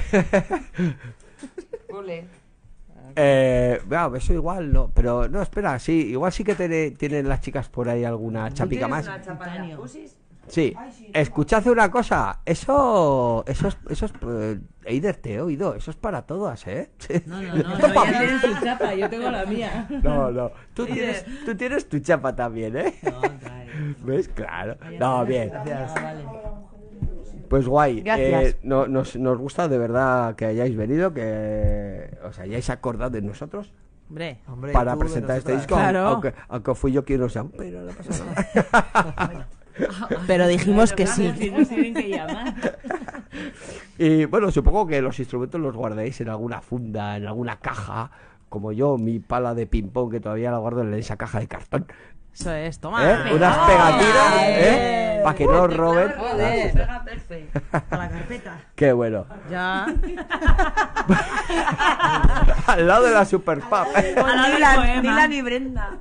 Ole. Eh, bueno, eso igual no, pero no, espera, sí, igual sí que tiene- tienen las chicas por ahí alguna chapica más. ¿Una chapa de las pusis? Sí, escuchad una cosa, eso, eso es, eso es, eh, Eider, te he oído, eso es para todas, ¿eh? No, no, no. Esto no, pa' ella mí. tiene su chapa, yo tengo la mía. No, no, tú tienes, tú tienes tu chapa también, ¿eh? No, trae. ¿Ves? Claro, no, bien, Ah, vale. pues guay, Gracias. eh, no- nos, nos gusta de verdad que hayáis venido, que os hayáis acordado de nosotros Hombre, Hombre, para tú de presentar este nosotras. disco, Claro. aunque, aunque fui yo quien os llamó, pero no pasa nada. pero dijimos que sí. Si nos tienen que llamar. Y bueno, supongo que los instrumentos los guardéis en alguna funda, en alguna caja, como yo, mi pala de ping-pong que todavía la guardo en esa caja de cartón. Eso es, toma. ¿Eh? Unas pegatinas, ¿eh? Para que no os roben. Joder. Pega perfecto. Para la carpeta. Qué bueno. Ya. Al lado de la Super Pub. Ni la, ni la ni Brenda.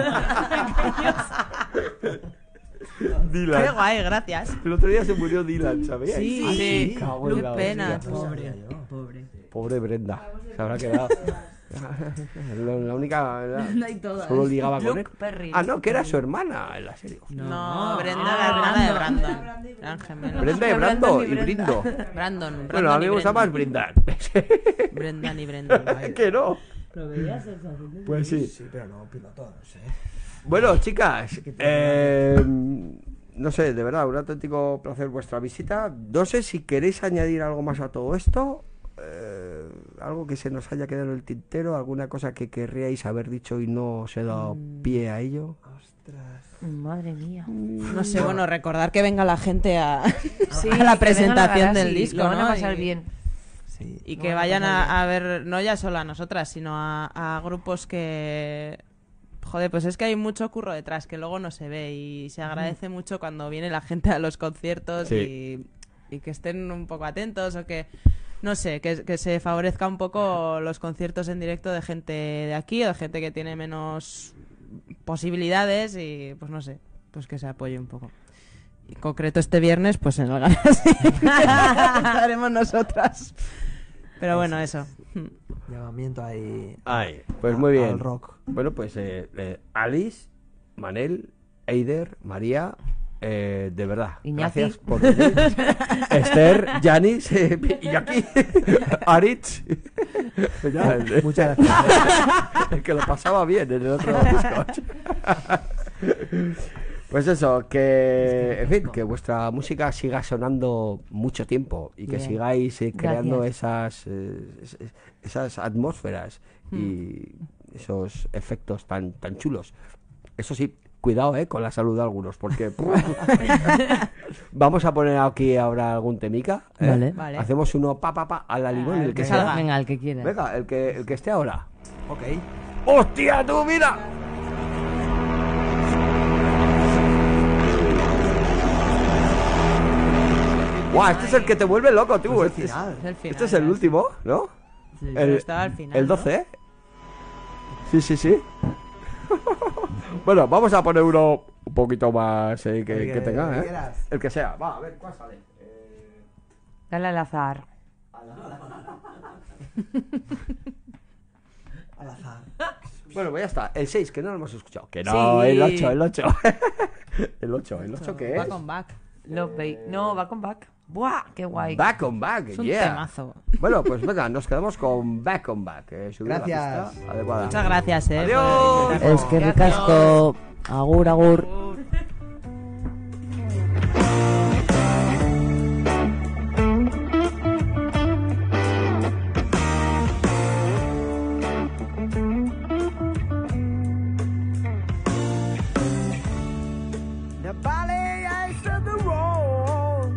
Dylan. Qué guay, gracias. El otro día se murió Dylan, ¿sabías? Sí, Ah, sí. cago en Qué la pena. hostia. Pobre, pobre. Pobre Brenda. Se habrá quedado. La, la única. la- No hay todas. solo ligaba con él. Luke Perry. Ah, no, que era su hermana en la serie. No, Brenda, Ah, la hermana de Brandon. Brandon. Eran gemelos. Brenda y Brandon Brando y y Brenda. Brindo. Brandon. Brandon Bueno, a mí y me gusta más Brendan. brindar. Brendan y Brendan. que no. ¿Lo veías el sacerdote? Pues sí. Sí, pero no piloto, no sé. Bueno, chicas, eh, no sé, de verdad, un auténtico placer vuestra visita. No sé si queréis añadir algo más a todo esto, eh, algo que se nos haya quedado en el tintero, alguna cosa que querríais haber dicho y no os he dado pie a ello. Ostras. Madre mía. No sé, bueno, recordar que venga la gente a, Sí, a que la vengan presentación a del sí, disco, lo van a ¿no? pasar Y- bien. Sí. Y Lo que van a vayan pasar a, a ver, no ya solo a nosotras, sino a, a grupos que... Joder, pues es que hay mucho curro detrás que luego no se ve y se agradece mucho cuando viene la gente a los conciertos Sí. y, y que estén un poco atentos o que, no sé, que, que se favorezca un poco los conciertos en directo de gente de aquí o de gente que tiene menos posibilidades y pues no sé, pues que se apoye un poco. En concreto este viernes, pues en el Galaxy estaremos nosotras. Pero bueno, eso. Llamamiento ahí. Ay, pues a- muy bien. Al rock. Bueno, pues eh, eh, Alice, Manel, Eider, María, eh, de verdad, Iñaki. gracias por venir. Esther, Janis, eh, Iñaki, Aritz. Ya, el- Muchas gracias. el que lo pasaba bien en el otro disco. Pues eso, que en fin, que vuestra música siga sonando mucho tiempo y que Bien. sigáis eh, creando Gracias. esas eh, es- es- esas atmósferas y esos efectos tan tan chulos. Eso sí, cuidado cuidado, eh, con la salud de algunos, porque vamos a poner aquí ahora algún temica. ¿eh? Vale. Vale. Hacemos uno pa pa pa a la limón, el que sea. salga. Venga, el que quiera. Venga, el que el que esté ahora. Ok. ¡Hostia, tú, mira! ¡Guau! Este es el que te vuelve loco, tú. Pues Este el es, final. Es el final, este es el ya. último, ¿no? Sí, el, estaba al final, el ¿no? doce, ¿eh? Sí, sí, sí. Bueno, vamos a poner uno un poquito más eh, que, El que que- tenga, que ¿eh? quieras. El que sea. Va, a ver, ¿cuál sale? Eh... Dale al azar. Al azar. Bueno, pues ya está. El seis, que no lo hemos escuchado. Que no, Sí. el ocho, el ocho. El ocho, ¿el ocho qué es? Back on back. Love Bait. No, Back on Back. ¡Buah! ¡Qué guay! Back on Back, Es un yeah. temazo. Bueno, pues venga, nos quedamos con Back on Back. Eh, subir la Gracias. pista adecuada. Muchas gracias, eh. Adiós. por- Es que ricasco. Agur, agur. The valley eyes of the road.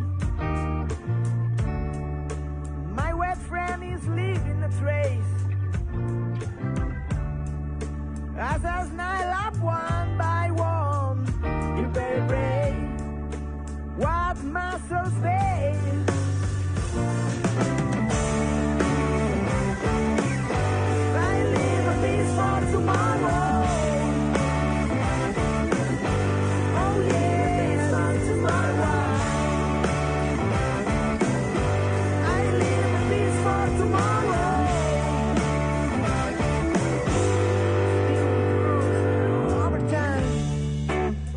My wet friend is leaving a trace. As I smile up one by one, you better brave what muscles face. I leave a piece for tomorrow. Oh yes, on tomorrow. I leave a piece for tomorrow. Overtime.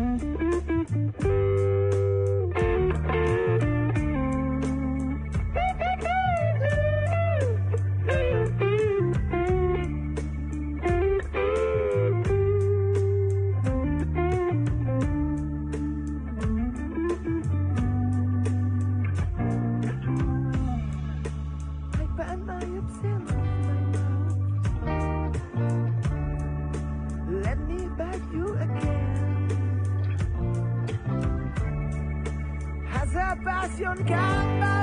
I ban my absence with my mouth. Let me beg you again. Has a passion come by?